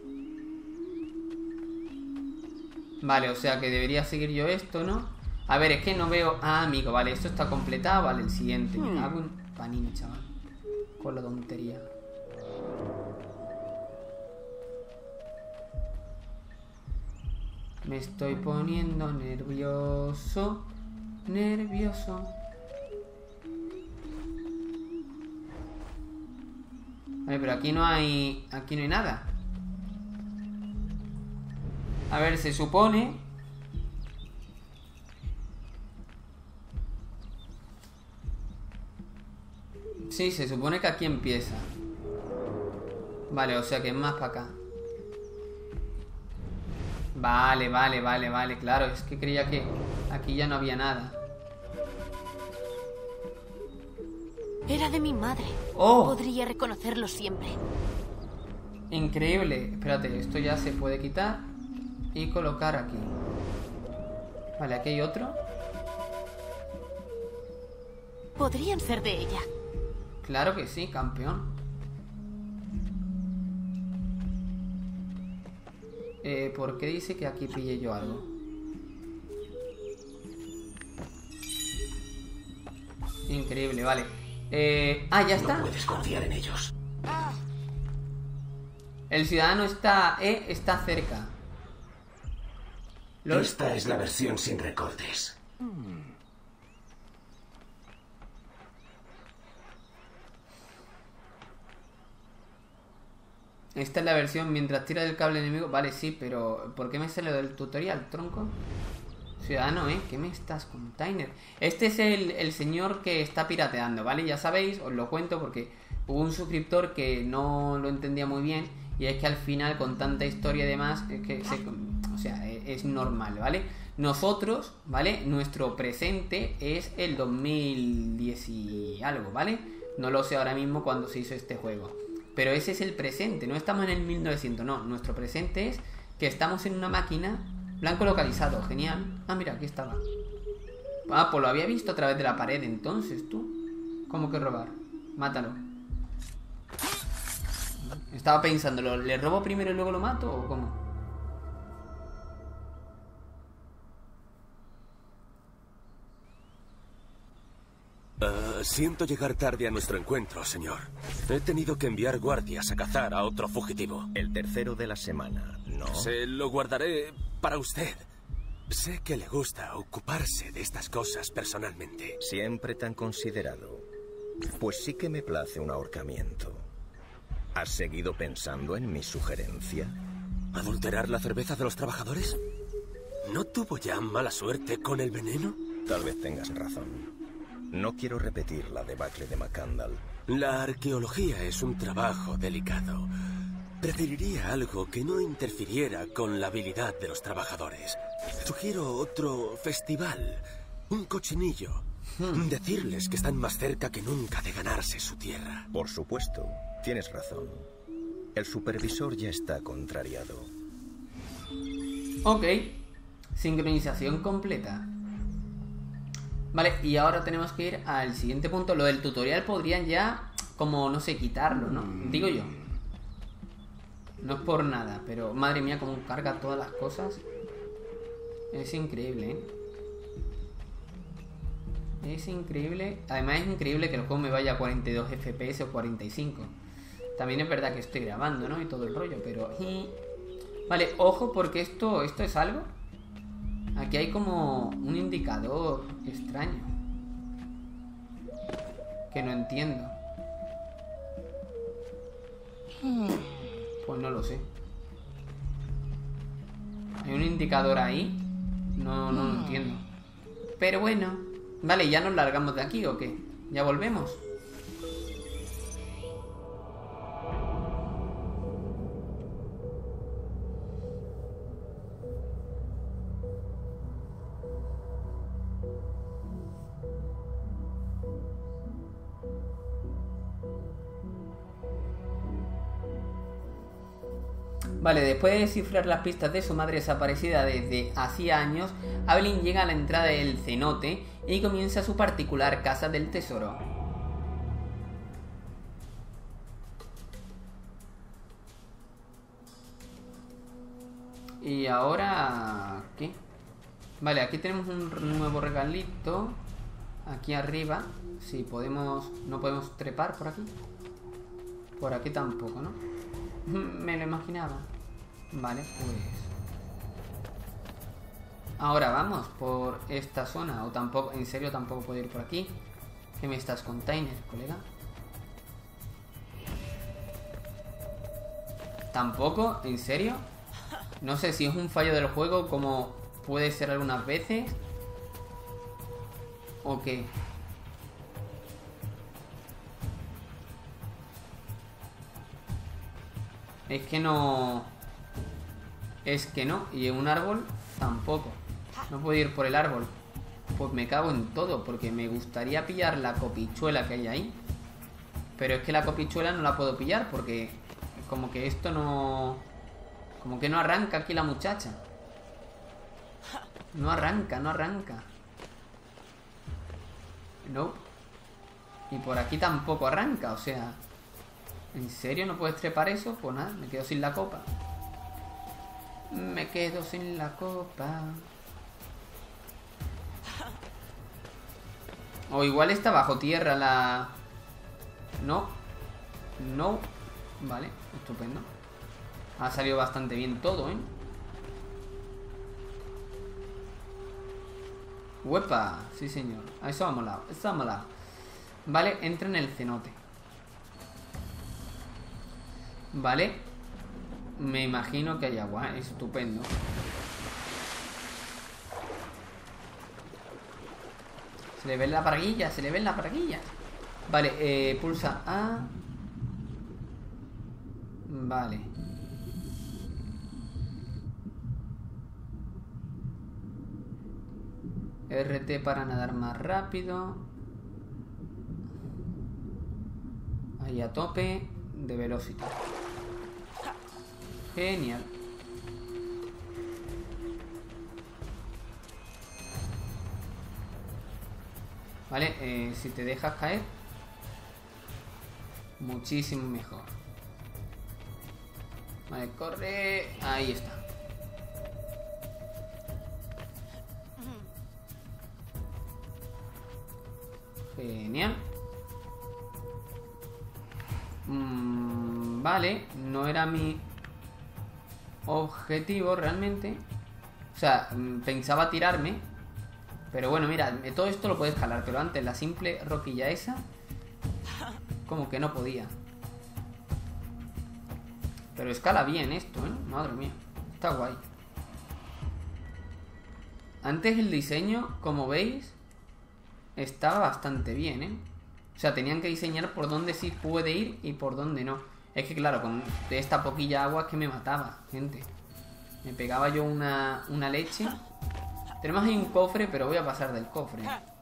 Speaker 1: Vale, o sea que debería seguir yo esto, ¿no? A ver, es que no veo... Ah, amigo, vale, esto está completado. Vale, el siguiente. Me hago un panini, chaval. Con la tontería. Me estoy poniendo nervioso. Nervioso. Vale, pero aquí no hay... Aquí no hay nada. A ver, se supone... Sí, se supone que aquí empieza. Vale, o sea que es más para acá. Vale, vale, vale, vale, claro. Es que creía que aquí ya no había nada.
Speaker 3: Era de mi madre.
Speaker 1: ¡Oh!
Speaker 3: Podría reconocerlo siempre.
Speaker 1: Increíble. Espérate, esto ya se puede quitar y colocar aquí. Vale, aquí hay otro.
Speaker 3: Podrían ser de ella.
Speaker 1: Claro que sí, campeón. Eh, ¿por qué dice que aquí pille yo algo? Increíble, vale. Eh, ah, ya está.
Speaker 7: No puedes confiar en ellos.
Speaker 1: El ciudadano está... Eh, está cerca. Lol.
Speaker 7: Esta es la versión sin recortes.
Speaker 1: Esta es la versión mientras tira del cable enemigo. Vale, sí, pero ¿por qué me sale lo del tutorial, tronco? Ciudadano, ¿eh? ¿Qué me estás container? Este es el, el señor que está pirateando, ¿vale? Ya sabéis, os lo cuento porque hubo un suscriptor que no lo entendía muy bien. Y es que al final, con tanta historia y demás, es que se, o sea, es, es normal, ¿vale? Nosotros, ¿vale? Nuestro presente es el dos mil diez y algo, ¿vale? No lo sé ahora mismo cuando se hizo este juego. Pero ese es el presente, no estamos en el mil novecientos, no. Nuestro presente es que estamos en una máquina. Blanco localizado, genial. Ah, mira, aquí estaba. Ah, pues lo había visto a través de la pared entonces, tú. ¿Cómo que robar? Mátalo. Estaba pensándolo, ¿le robo primero y luego lo mato o cómo?
Speaker 4: Uh, siento llegar tarde a nuestro encuentro, señor. He tenido que enviar guardias a cazar a otro fugitivo.
Speaker 7: El tercero de la semana, ¿no?
Speaker 4: Se lo guardaré para usted. Sé que le gusta ocuparse de estas cosas personalmente.
Speaker 7: Siempre tan considerado. Pues sí que me place un ahorcamiento. ¿Has seguido pensando en mi sugerencia?
Speaker 4: ¿Adulterar la cerveza de los trabajadores? ¿No tuvo ya mala suerte con el veneno?
Speaker 7: Tal vez tengas razón. No quiero repetir la debacle de McCandless.
Speaker 4: La arqueología es un trabajo delicado. Preferiría algo que no interfiriera con la habilidad de los trabajadores. Sugiero otro festival, un cochinillo. Hmm. Decirles que están más cerca que nunca de ganarse su tierra.
Speaker 7: Por supuesto, tienes razón. El supervisor ya está contrariado.
Speaker 1: Ok. Sincronización completa. Vale, y ahora tenemos que ir al siguiente punto. Lo del tutorial podrían ya, como, no sé, quitarlo, ¿no? Digo yo. No es por nada, pero madre mía, cómo carga todas las cosas. Es increíble, ¿eh? Es increíble. Además es increíble que el juego me vaya a cuarenta y dos F P S o cuarenta y cinco. También es verdad que estoy grabando, ¿no? Y todo el rollo, pero... Vale, ojo, porque esto, esto es algo. Aquí hay como un indicador extraño que no entiendo. Pues no lo sé. Hay un indicador ahí. No, no lo entiendo. Pero bueno. Vale, ¿ya nos largamos de aquí o qué? ¿Ya volvemos? Vale, después de descifrar las pistas de su madre desaparecida desde hacía años, Evelyn llega a la entrada del cenote y comienza su particular casa del tesoro. Y ahora... ¿qué? Vale, aquí tenemos un nuevo regalito. Aquí arriba. Si podemos... no podemos trepar por aquí. Por aquí tampoco, ¿no? Me lo imaginaba. Vale, pues... ahora vamos por esta zona. O tampoco, en serio tampoco puedo ir por aquí. ¿Qué me estás, container, colega? ¿Tampoco? ¿En serio? No sé si es un fallo del juego, como puede ser algunas veces, o qué. Es que no... Es que no. Y en un árbol tampoco. No puedo ir por el árbol. Pues me cago en todo, porque me gustaría pillar la copichuela que hay ahí. Pero es que la copichuela no la puedo pillar, porque como que esto no... como que no arranca aquí la muchacha. No arranca, no arranca. No. Y por aquí tampoco arranca, o sea... ¿En serio no puedes trepar eso? Pues nada, me quedo sin la copa. Me quedo sin la copa. O igual está bajo tierra la... No. No. Vale, estupendo. Ha salido bastante bien todo, ¿eh? ¡Huepa! Sí, señor. Eso ha molado, eso ha molado. Vale, entra en el cenote. Vale. Me imagino que hay agua. Estupendo. Se le ve la braguilla. Se le ve la braguilla. Vale, eh, pulsa A. Vale. R T para nadar más rápido. Ahí a tope de velocity. Genial. Vale, eh, si te dejas caer, muchísimo mejor. Vale, corre. Ahí está. Genial. Mm, vale, no era mi objetivo realmente. O sea, pensaba tirarme. Pero bueno, mira, todo esto lo puedes escalar. Pero antes la simple roquilla esa, como que no podía. Pero escala bien esto, ¿eh? Madre mía, está guay. Antes el diseño, como veis, estaba bastante bien, ¿eh? O sea, tenían que diseñar por dónde sí puede ir y por dónde no. Es que claro, con esta poquilla agua es que me mataba, gente. Me pegaba yo una, una leche. Tenemos ahí un cofre, pero voy a pasar del cofre.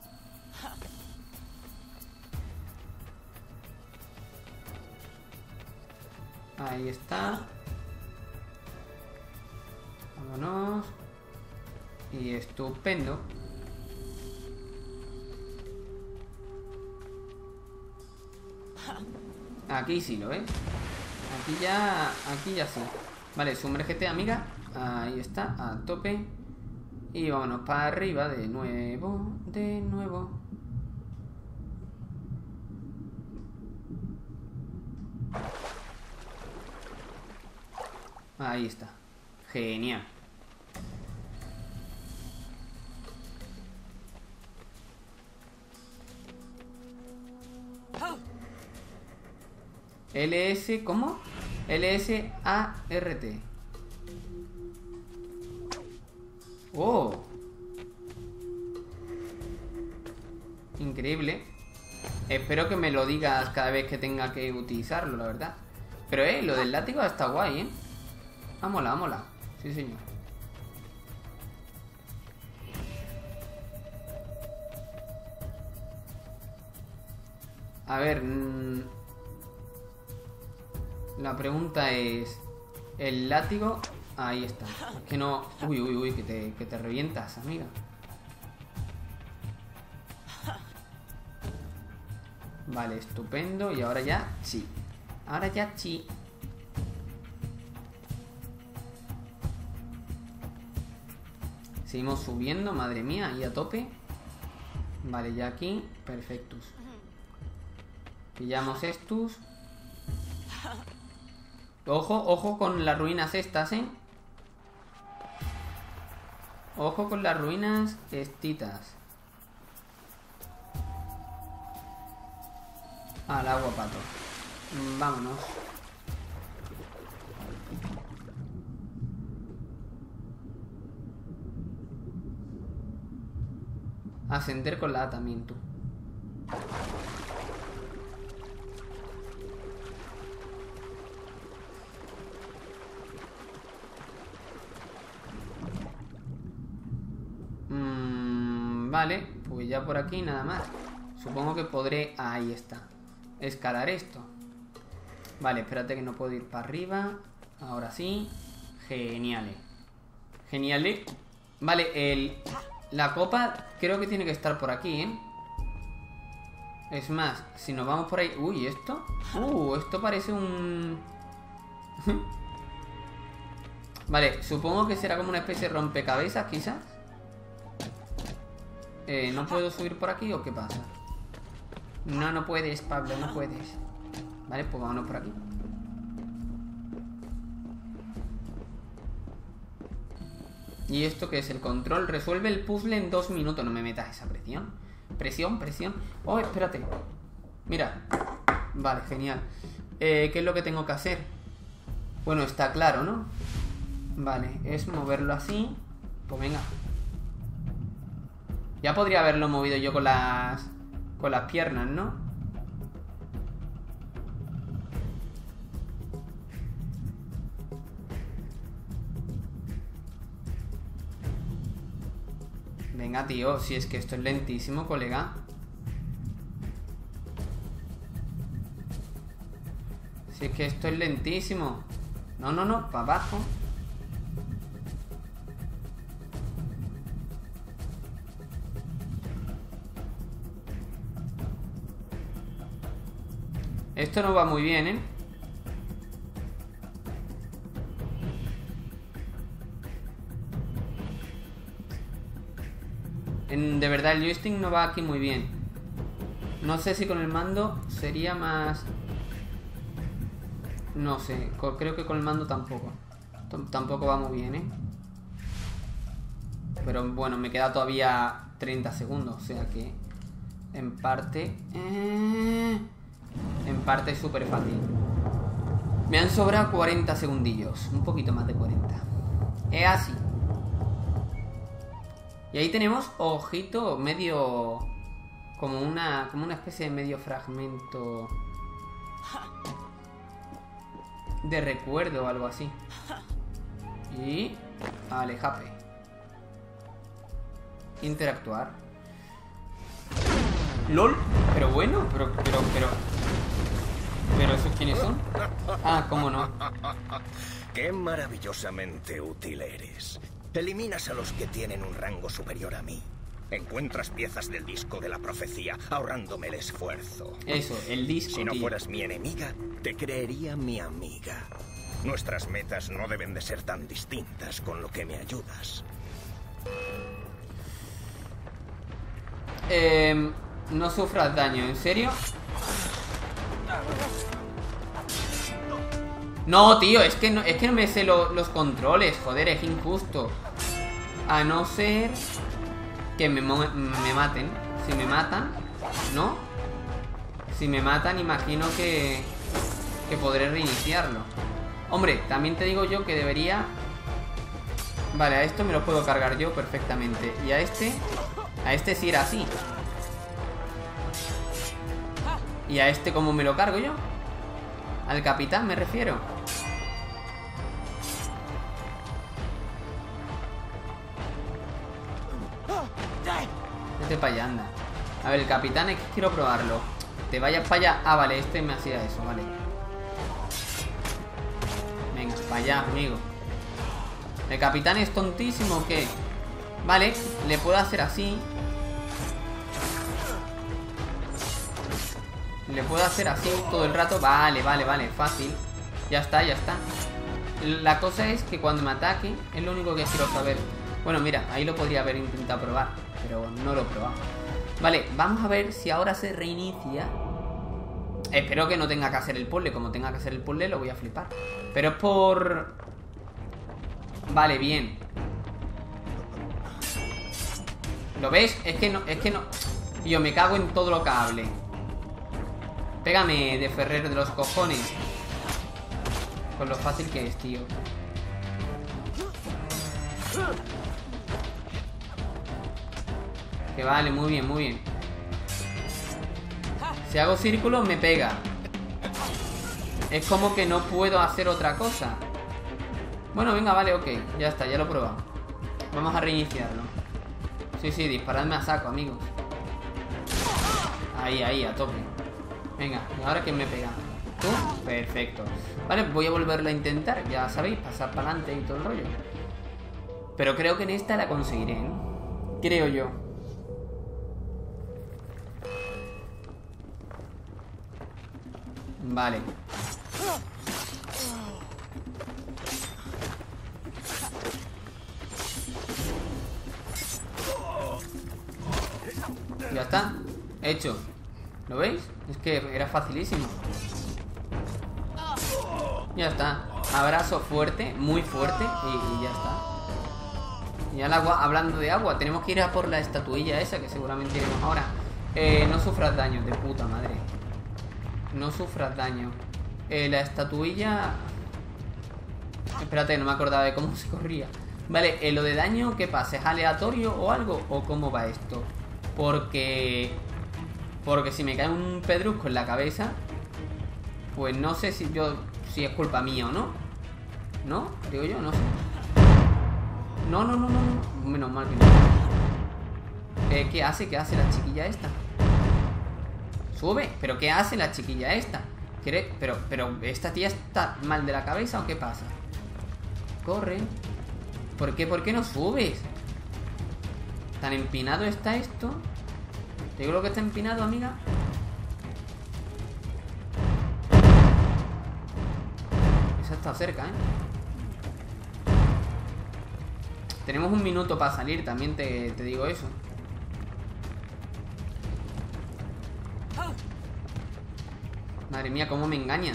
Speaker 1: Ahí está. Vámonos. Y estupendo. Aquí sí lo ves. Aquí ya. Aquí ya sí. Vale, sumérgete, amiga. Ahí está, a tope. Y vámonos para arriba de nuevo. De nuevo. Ahí está. Genial. L S, ¿cómo? L S A R T. Oh. Increíble. Espero que me lo digas cada vez que tenga que utilizarlo, la verdad. Pero eh, lo del látigo está guay, eh. Ah, mola, mola. Sí, señor. A ver, mmm, la pregunta es, el látigo, ahí está. Es que no, uy, uy, uy, que te, que te revientas, amiga. Vale, estupendo. Y ahora ya, sí. Ahora ya, sí. Seguimos subiendo, madre mía, ahí a tope. Vale, ya aquí, perfectos. Pillamos estos. Ojo, ojo con las ruinas estas, ¿eh? Ojo con las ruinas estitas. Al agua, pato. Vámonos. Ascender con la A también, tú. Mm, vale, pues ya por aquí nada más. Supongo que podré... Ahí está. Escalar esto. Vale, espérate que no puedo ir para arriba. Ahora sí. Genial. Genial. Vale, el... la copa creo que tiene que estar por aquí, ¿eh? Es más, si nos vamos por ahí... Uy, ¿esto? Uh, esto parece un... Vale, supongo que será como una especie de rompecabezas, quizás. Eh, ¿no puedo subir por aquí o qué pasa? No, no puedes, Pablo, no puedes. Vale, pues vámonos por aquí. ¿Y esto qué es? El control resuelve el puzzle en dos minutos. No me metas esa presión. Presión, presión. Oh, espérate. Mira. Vale, genial. eh, ¿Qué es lo que tengo que hacer? Bueno, está claro, ¿no? Vale, es moverlo así. Pues venga. Ya podría haberlo movido yo con las... con las piernas, ¿no? Venga, tío, si es que esto es lentísimo, colega. Si es que esto es lentísimo. No, no, no, para abajo. Esto no va muy bien, ¿eh? En, de verdad, el joystick no va aquí muy bien. No sé si con el mando sería más... No sé, creo que con el mando tampoco. T- Tampoco va muy bien, ¿eh? Pero bueno, me queda todavía treinta segundos. O sea que... En parte... Eh... En parte es súper fácil. Me han sobrado cuarenta segundillos. Un poquito más de cuarenta. Es así. Y ahí tenemos, ojito, medio... Como una, como una especie de medio fragmento de recuerdo o algo así. Y... Alejape. Interactuar. LOL. Pero bueno, pero, pero, pero... ¿Pero esos quiénes son? Ah, cómo no.
Speaker 7: ¡Qué maravillosamente útil eres! Eliminas a los que tienen un rango superior a mí. Encuentras piezas del disco de la profecía, ahorrándome el esfuerzo.
Speaker 1: Eso, el disco,
Speaker 7: Si no
Speaker 1: tío.
Speaker 7: fueras mi enemiga, te creería mi amiga. Nuestras metas no deben de ser tan distintas con lo que me ayudas.
Speaker 1: Eh, no sufras daño, ¿en serio? No, tío, es que no, es que no me sé lo, los controles. Joder, es injusto. A no ser que me, me maten. Si me matan, ¿no? Si me matan, imagino que que podré reiniciarlo. Hombre, también te digo yo que debería... Vale, a esto me lo puedo cargar yo perfectamente. Y a este... A este sí era así. ¿Y a este cómo me lo cargo yo? Al capitán me refiero. Vete para allá, anda. A ver, el capitán es que quiero probarlo. Te vayas para allá. Ah, vale, este me hacía eso, vale. Venga, para allá, amigo. ¿El capitán es tontísimo o qué? Vale, le puedo hacer así. Le puedo hacer así todo el rato. Vale, vale, vale, fácil. Ya está, ya está. La cosa es que cuando me ataque, es lo único que quiero saber. Bueno, mira, ahí lo podría haber intentado probar, pero no lo he probado. Vale, vamos a ver si ahora se reinicia. Espero que no tenga que hacer el puzzle. Como tenga que hacer el puzzle lo voy a flipar. Pero es por... Vale, bien. ¿Lo ves? Es que no, es que no. Yo me cago en todo lo que hable. Pégame de Ferrer de los cojones. Con lo fácil que es, tío. Que vale, muy bien, muy bien. Si hago círculos me pega. Es como que no puedo hacer otra cosa. Bueno, venga, vale, ok. Ya está, ya lo he probado. Vamos a reiniciarlo. Sí, sí, disparadme a saco, amigos. Ahí, ahí, a tope. Venga, ¿y ahora quién me pega? ¿Tú? Perfecto. Vale, voy a volverlo a intentar. Ya sabéis, pasar para adelante y todo el rollo. Pero creo que en esta la conseguiré, ¿eh? Creo yo. Vale. Ya está. Hecho. ¿Lo veis? Es que era facilísimo. Ya está. Abrazo fuerte, muy fuerte y, y ya está. Y al agua, hablando de agua, tenemos que ir a por la estatuilla esa que seguramente iremos ahora. Eh, no sufras daño, de puta madre. No sufras daño. Eh, la estatuilla... Espérate, no me acordaba de cómo se corría. Vale, eh, lo de daño, ¿qué pasa? ¿Es aleatorio o algo? ¿O cómo va esto? Porque... Porque si me cae un pedrusco en la cabeza, pues no sé si yo... Si es culpa mía o no. ¿No? Digo yo, no sé. No, no, no, no, no. Menos mal que no. Eh, ¿Qué hace? ¿Qué hace la chiquilla esta? Sube. ¿Pero qué hace la chiquilla esta? ¿Quiere? Pero, pero, ¿esta tía está mal de la cabeza o qué pasa? Corre. ¿Por qué? ¿Por qué no subes? ¿Tan empinado está esto? ¿Te digo lo que está empinado, amiga? Esa está cerca, ¿eh? Tenemos un minuto para salir, también te, te digo eso. Madre mía, cómo me engañan.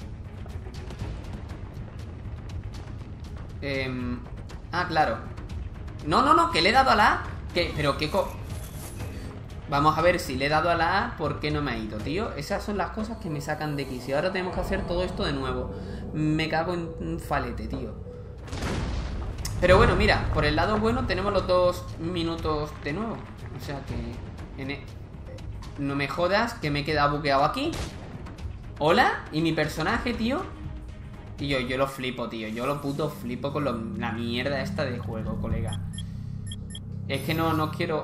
Speaker 1: Eh, ah, claro. No, no, no, que le he dado a la A. ¿Qué? Pero qué co... Vamos a ver, si le he dado a la A, ¿por qué no me ha ido, tío? Esas son las cosas que me sacan de quicio. Ahora tenemos que hacer todo esto de nuevo. Me cago en un falete, tío. Pero bueno, mira, por el lado bueno tenemos los dos minutos de nuevo. O sea que... En e... No me jodas que me he quedado buqueado aquí. ¿Hola? ¿Y mi personaje, tío? Tío, yo lo flipo, tío. Yo lo puto flipo con lo... la mierda esta de juego, colega. Es que no, no quiero...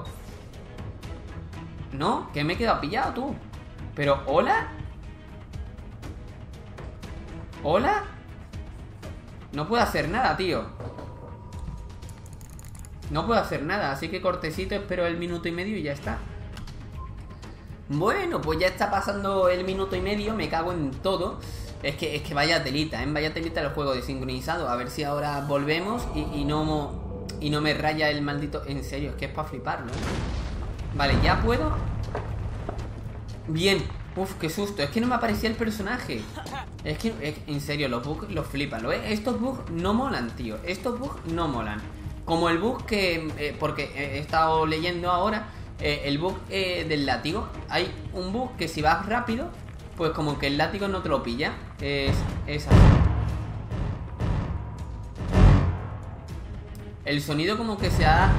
Speaker 1: No, que me he quedado pillado, tú. Pero, ¿hola? ¿Hola? No puedo hacer nada, tío. No puedo hacer nada, así que cortecito, espero el minuto y medio y ya está. Bueno, pues ya está pasando el minuto y medio, me cago en todo. Es que, es que vaya telita, ¿eh? Vaya telita el juego desincronizado. A ver si ahora volvemos y, y no y no me raya el maldito... En serio, es que es para fliparlo, ¿eh? Vale, ya puedo. Bien. Uf, qué susto. Es que no me aparecía el personaje. Es que, es, en serio, los bugs los flipan. ¿Lo ves? Estos bugs no molan, tío. Estos bugs no molan. Como el bug que... Eh, porque he estado leyendo ahora... Eh, el bug eh, del látigo. Hay un bug que si vas rápido pues como que el látigo no te lo pilla. Es, es así. El sonido como que se ha...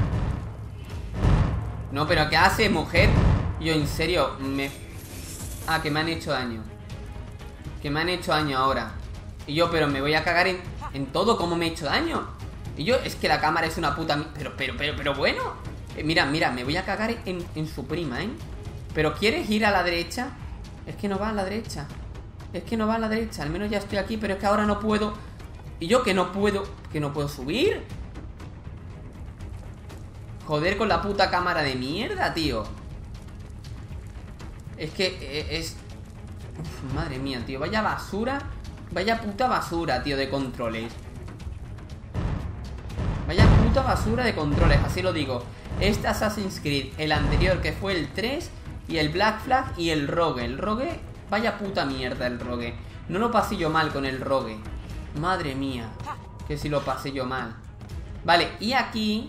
Speaker 1: No, pero ¿qué hace, mujer? Yo, en serio, me... Ah, que me han hecho daño. Que me han hecho daño ahora. Y yo, pero me voy a cagar en, en todo. ¿Cómo me he hecho daño? Y yo, es que la cámara es una puta... Pero, pero, pero, pero bueno. Eh, mira, mira, me voy a cagar en, en su prima, ¿eh? Pero ¿quieres ir a la derecha? Es que no va a la derecha. Es que no va a la derecha. Al menos ya estoy aquí, pero es que ahora no puedo. Y yo que no puedo... Que no puedo subir. Joder con la puta cámara de mierda, tío. Es que es... Uf, madre mía, tío. Vaya basura. Vaya puta basura, tío, de controles. Vaya puta basura de controles, así lo digo. Este Assassin's Creed, el anterior que fue el tres, y el Black Flag y el Rogue. El Rogue, vaya puta mierda el Rogue. No lo pasé yo mal con el Rogue. Madre mía, que si lo pasé yo mal. Vale, y aquí...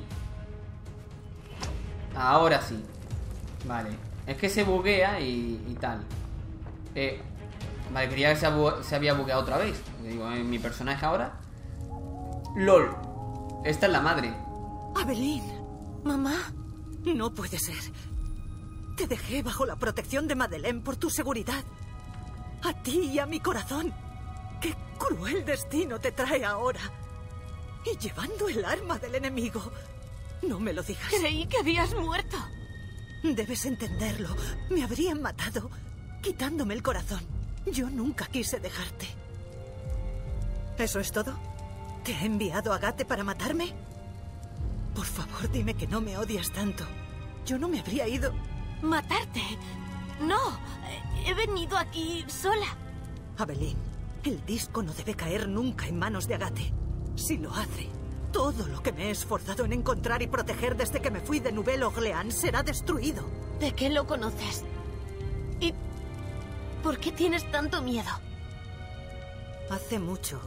Speaker 1: Ahora sí. Vale. Es que se buguea y, y tal. Eh, vale, creía que se, se había bugueado otra vez. Digo, en mi personaje ahora. LOL. Esta es la madre.
Speaker 5: Aveline. Mamá. No puede ser. Te dejé bajo la protección de Madeleine por tu seguridad. A ti y a mi corazón. Qué cruel destino te trae ahora. Y llevando el arma del enemigo. No me lo digas.
Speaker 3: Creí que habías muerto.
Speaker 5: Debes entenderlo. Me habrían matado, quitándome el corazón. Yo nunca quise dejarte. ¿Eso es todo? ¿Te ha enviado Agate para matarme? Por favor, dime que no me odias tanto. Yo no me habría ido.
Speaker 3: ¿Matarte? No, he venido aquí sola.
Speaker 5: Aveline, el disco no debe caer nunca en manos de Agate. Si lo hace, todo lo que me he esforzado en encontrar y proteger desde que me fui de Nouvelle-Orléans será destruido.
Speaker 3: ¿De qué lo conoces? ¿Y por qué tienes tanto miedo?
Speaker 5: Hace mucho...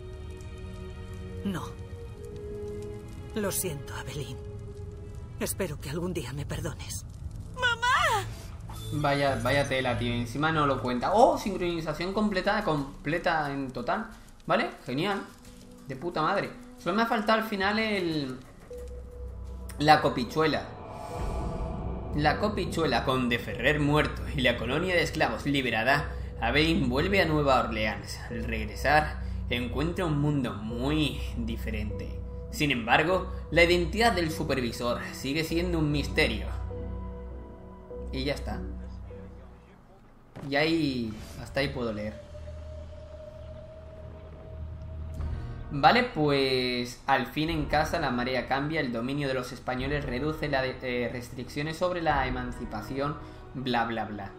Speaker 5: No. Lo siento, Aveline. Espero que algún día me perdones.
Speaker 3: ¡Mamá!
Speaker 1: Vaya, vaya tela, tío. Encima no lo cuenta. ¡Oh! Sincronización completa, completa en total. ¿Vale? Genial. De puta madre. Solo me ha faltado al final el... La copichuela. La copichuela con De Ferrer muerto y la colonia de esclavos liberada. Aveline vuelve a Nueva Orleans. Al regresar, encuentra un mundo muy diferente. Sin embargo, la identidad del supervisor sigue siendo un misterio. Y ya está. Y ahí... Hasta ahí puedo leer. Vale, pues al fin en casa la marea cambia, el dominio de los españoles reduce las eh, restricciones sobre la emancipación, bla bla bla.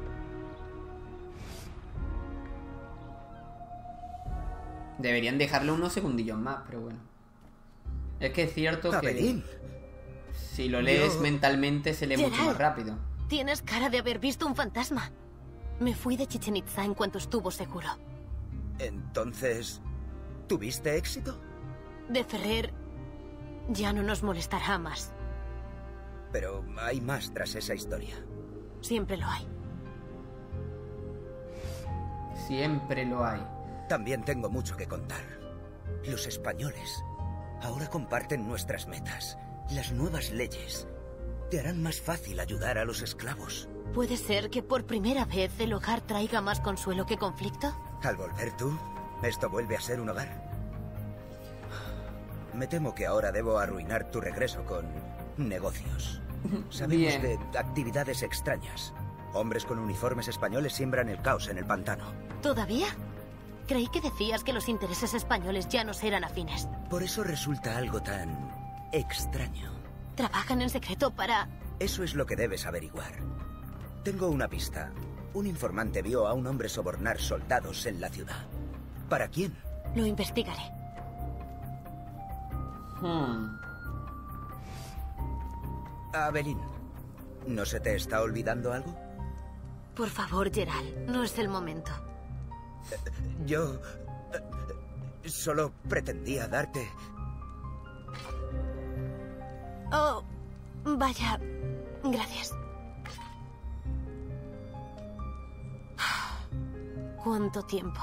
Speaker 1: Deberían dejarle unos segundillos más, pero bueno. Es que es cierto que
Speaker 2: Aveline.
Speaker 1: Si lo lees
Speaker 2: Yo...
Speaker 1: mentalmente se lee
Speaker 3: Geralt,
Speaker 1: mucho más rápido.
Speaker 3: Tienes cara de haber visto un fantasma. Me fui de Chichen Itza en cuanto estuvo seguro.
Speaker 2: Entonces... ¿Tuviste éxito?
Speaker 3: De Ferrer ya no nos molestará más.
Speaker 2: Pero hay más tras esa historia.
Speaker 3: Siempre lo hay.
Speaker 1: Siempre lo hay.
Speaker 2: También tengo mucho que contar. Los españoles ahora comparten nuestras metas. Las nuevas leyes te harán más fácil ayudar a los esclavos.
Speaker 3: ¿Puede ser que por primera vez el hogar traiga más consuelo que conflicto?
Speaker 2: Al volver tú, esto vuelve a ser un hogar. Me temo que ahora debo arruinar tu regreso con negocios. Sabemos
Speaker 1: Bien.
Speaker 2: de actividades extrañas. Hombres con uniformes españoles siembran el caos en el pantano.
Speaker 3: ¿Todavía? Creí que decías que los intereses españoles ya nos eran afines.
Speaker 2: Por eso resulta algo tan extraño.
Speaker 3: ¿Trabajan en secreto para...?
Speaker 2: Eso es lo que debes averiguar. Tengo una pista. Un informante vio a un hombre sobornar soldados en la ciudad. ¿Para quién?
Speaker 3: Lo investigaré.
Speaker 1: Hmm.
Speaker 2: Aveline, ¿no se te está olvidando algo?
Speaker 3: Por favor, Geralt, no es el momento.
Speaker 2: Yo... eh, solo pretendía darte...
Speaker 3: Oh, vaya. Gracias. cuánto tiempo.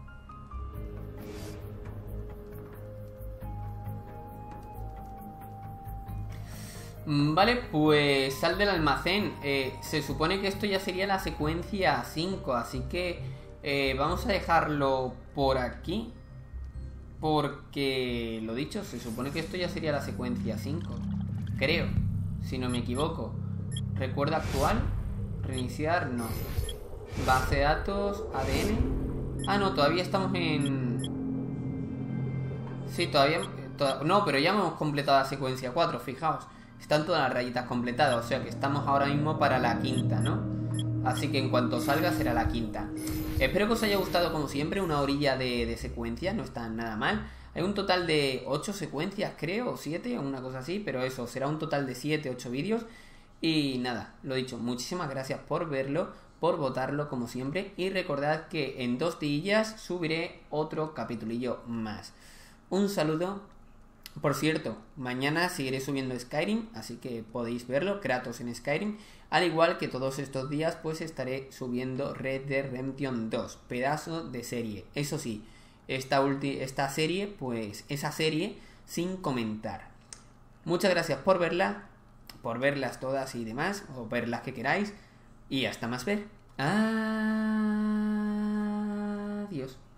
Speaker 1: Vale, pues sal del almacén. eh, Se supone que esto ya sería la secuencia cinco, así que eh, vamos a dejarlo por aquí, porque, lo dicho, se supone que esto ya sería la secuencia cinco, creo, si no me equivoco. Recuerda actual, reiniciar, no. Base de datos, A D N. Ah, no, todavía estamos en... Sí, todavía... to- No, pero ya hemos completado la secuencia cuatro, fijaos. Están todas las rayitas completadas, o sea que estamos ahora mismo para la quinta, ¿no? Así que en cuanto salga será la quinta. Espero que os haya gustado, como siempre, una orilla de, de secuencias, no está nada mal. Hay un total de ocho secuencias, creo, o siete, o una cosa así, pero eso, será un total de siete, ocho vídeos. Y nada, lo dicho, muchísimas gracias por verlo, por votarlo como siempre, y recordad que en dos días subiré otro capitulillo más. Un saludo. Por cierto, mañana seguiré subiendo Skyrim, así que podéis verlo, Kratos en Skyrim. Al igual que todos estos días, pues estaré subiendo Red Dead Redemption dos, pedazo de serie. Eso sí, esta, ulti esta serie, pues esa serie sin comentar. Muchas gracias por verla, por verlas todas y demás, o ver las que queráis. Y hasta más ver. Adiós.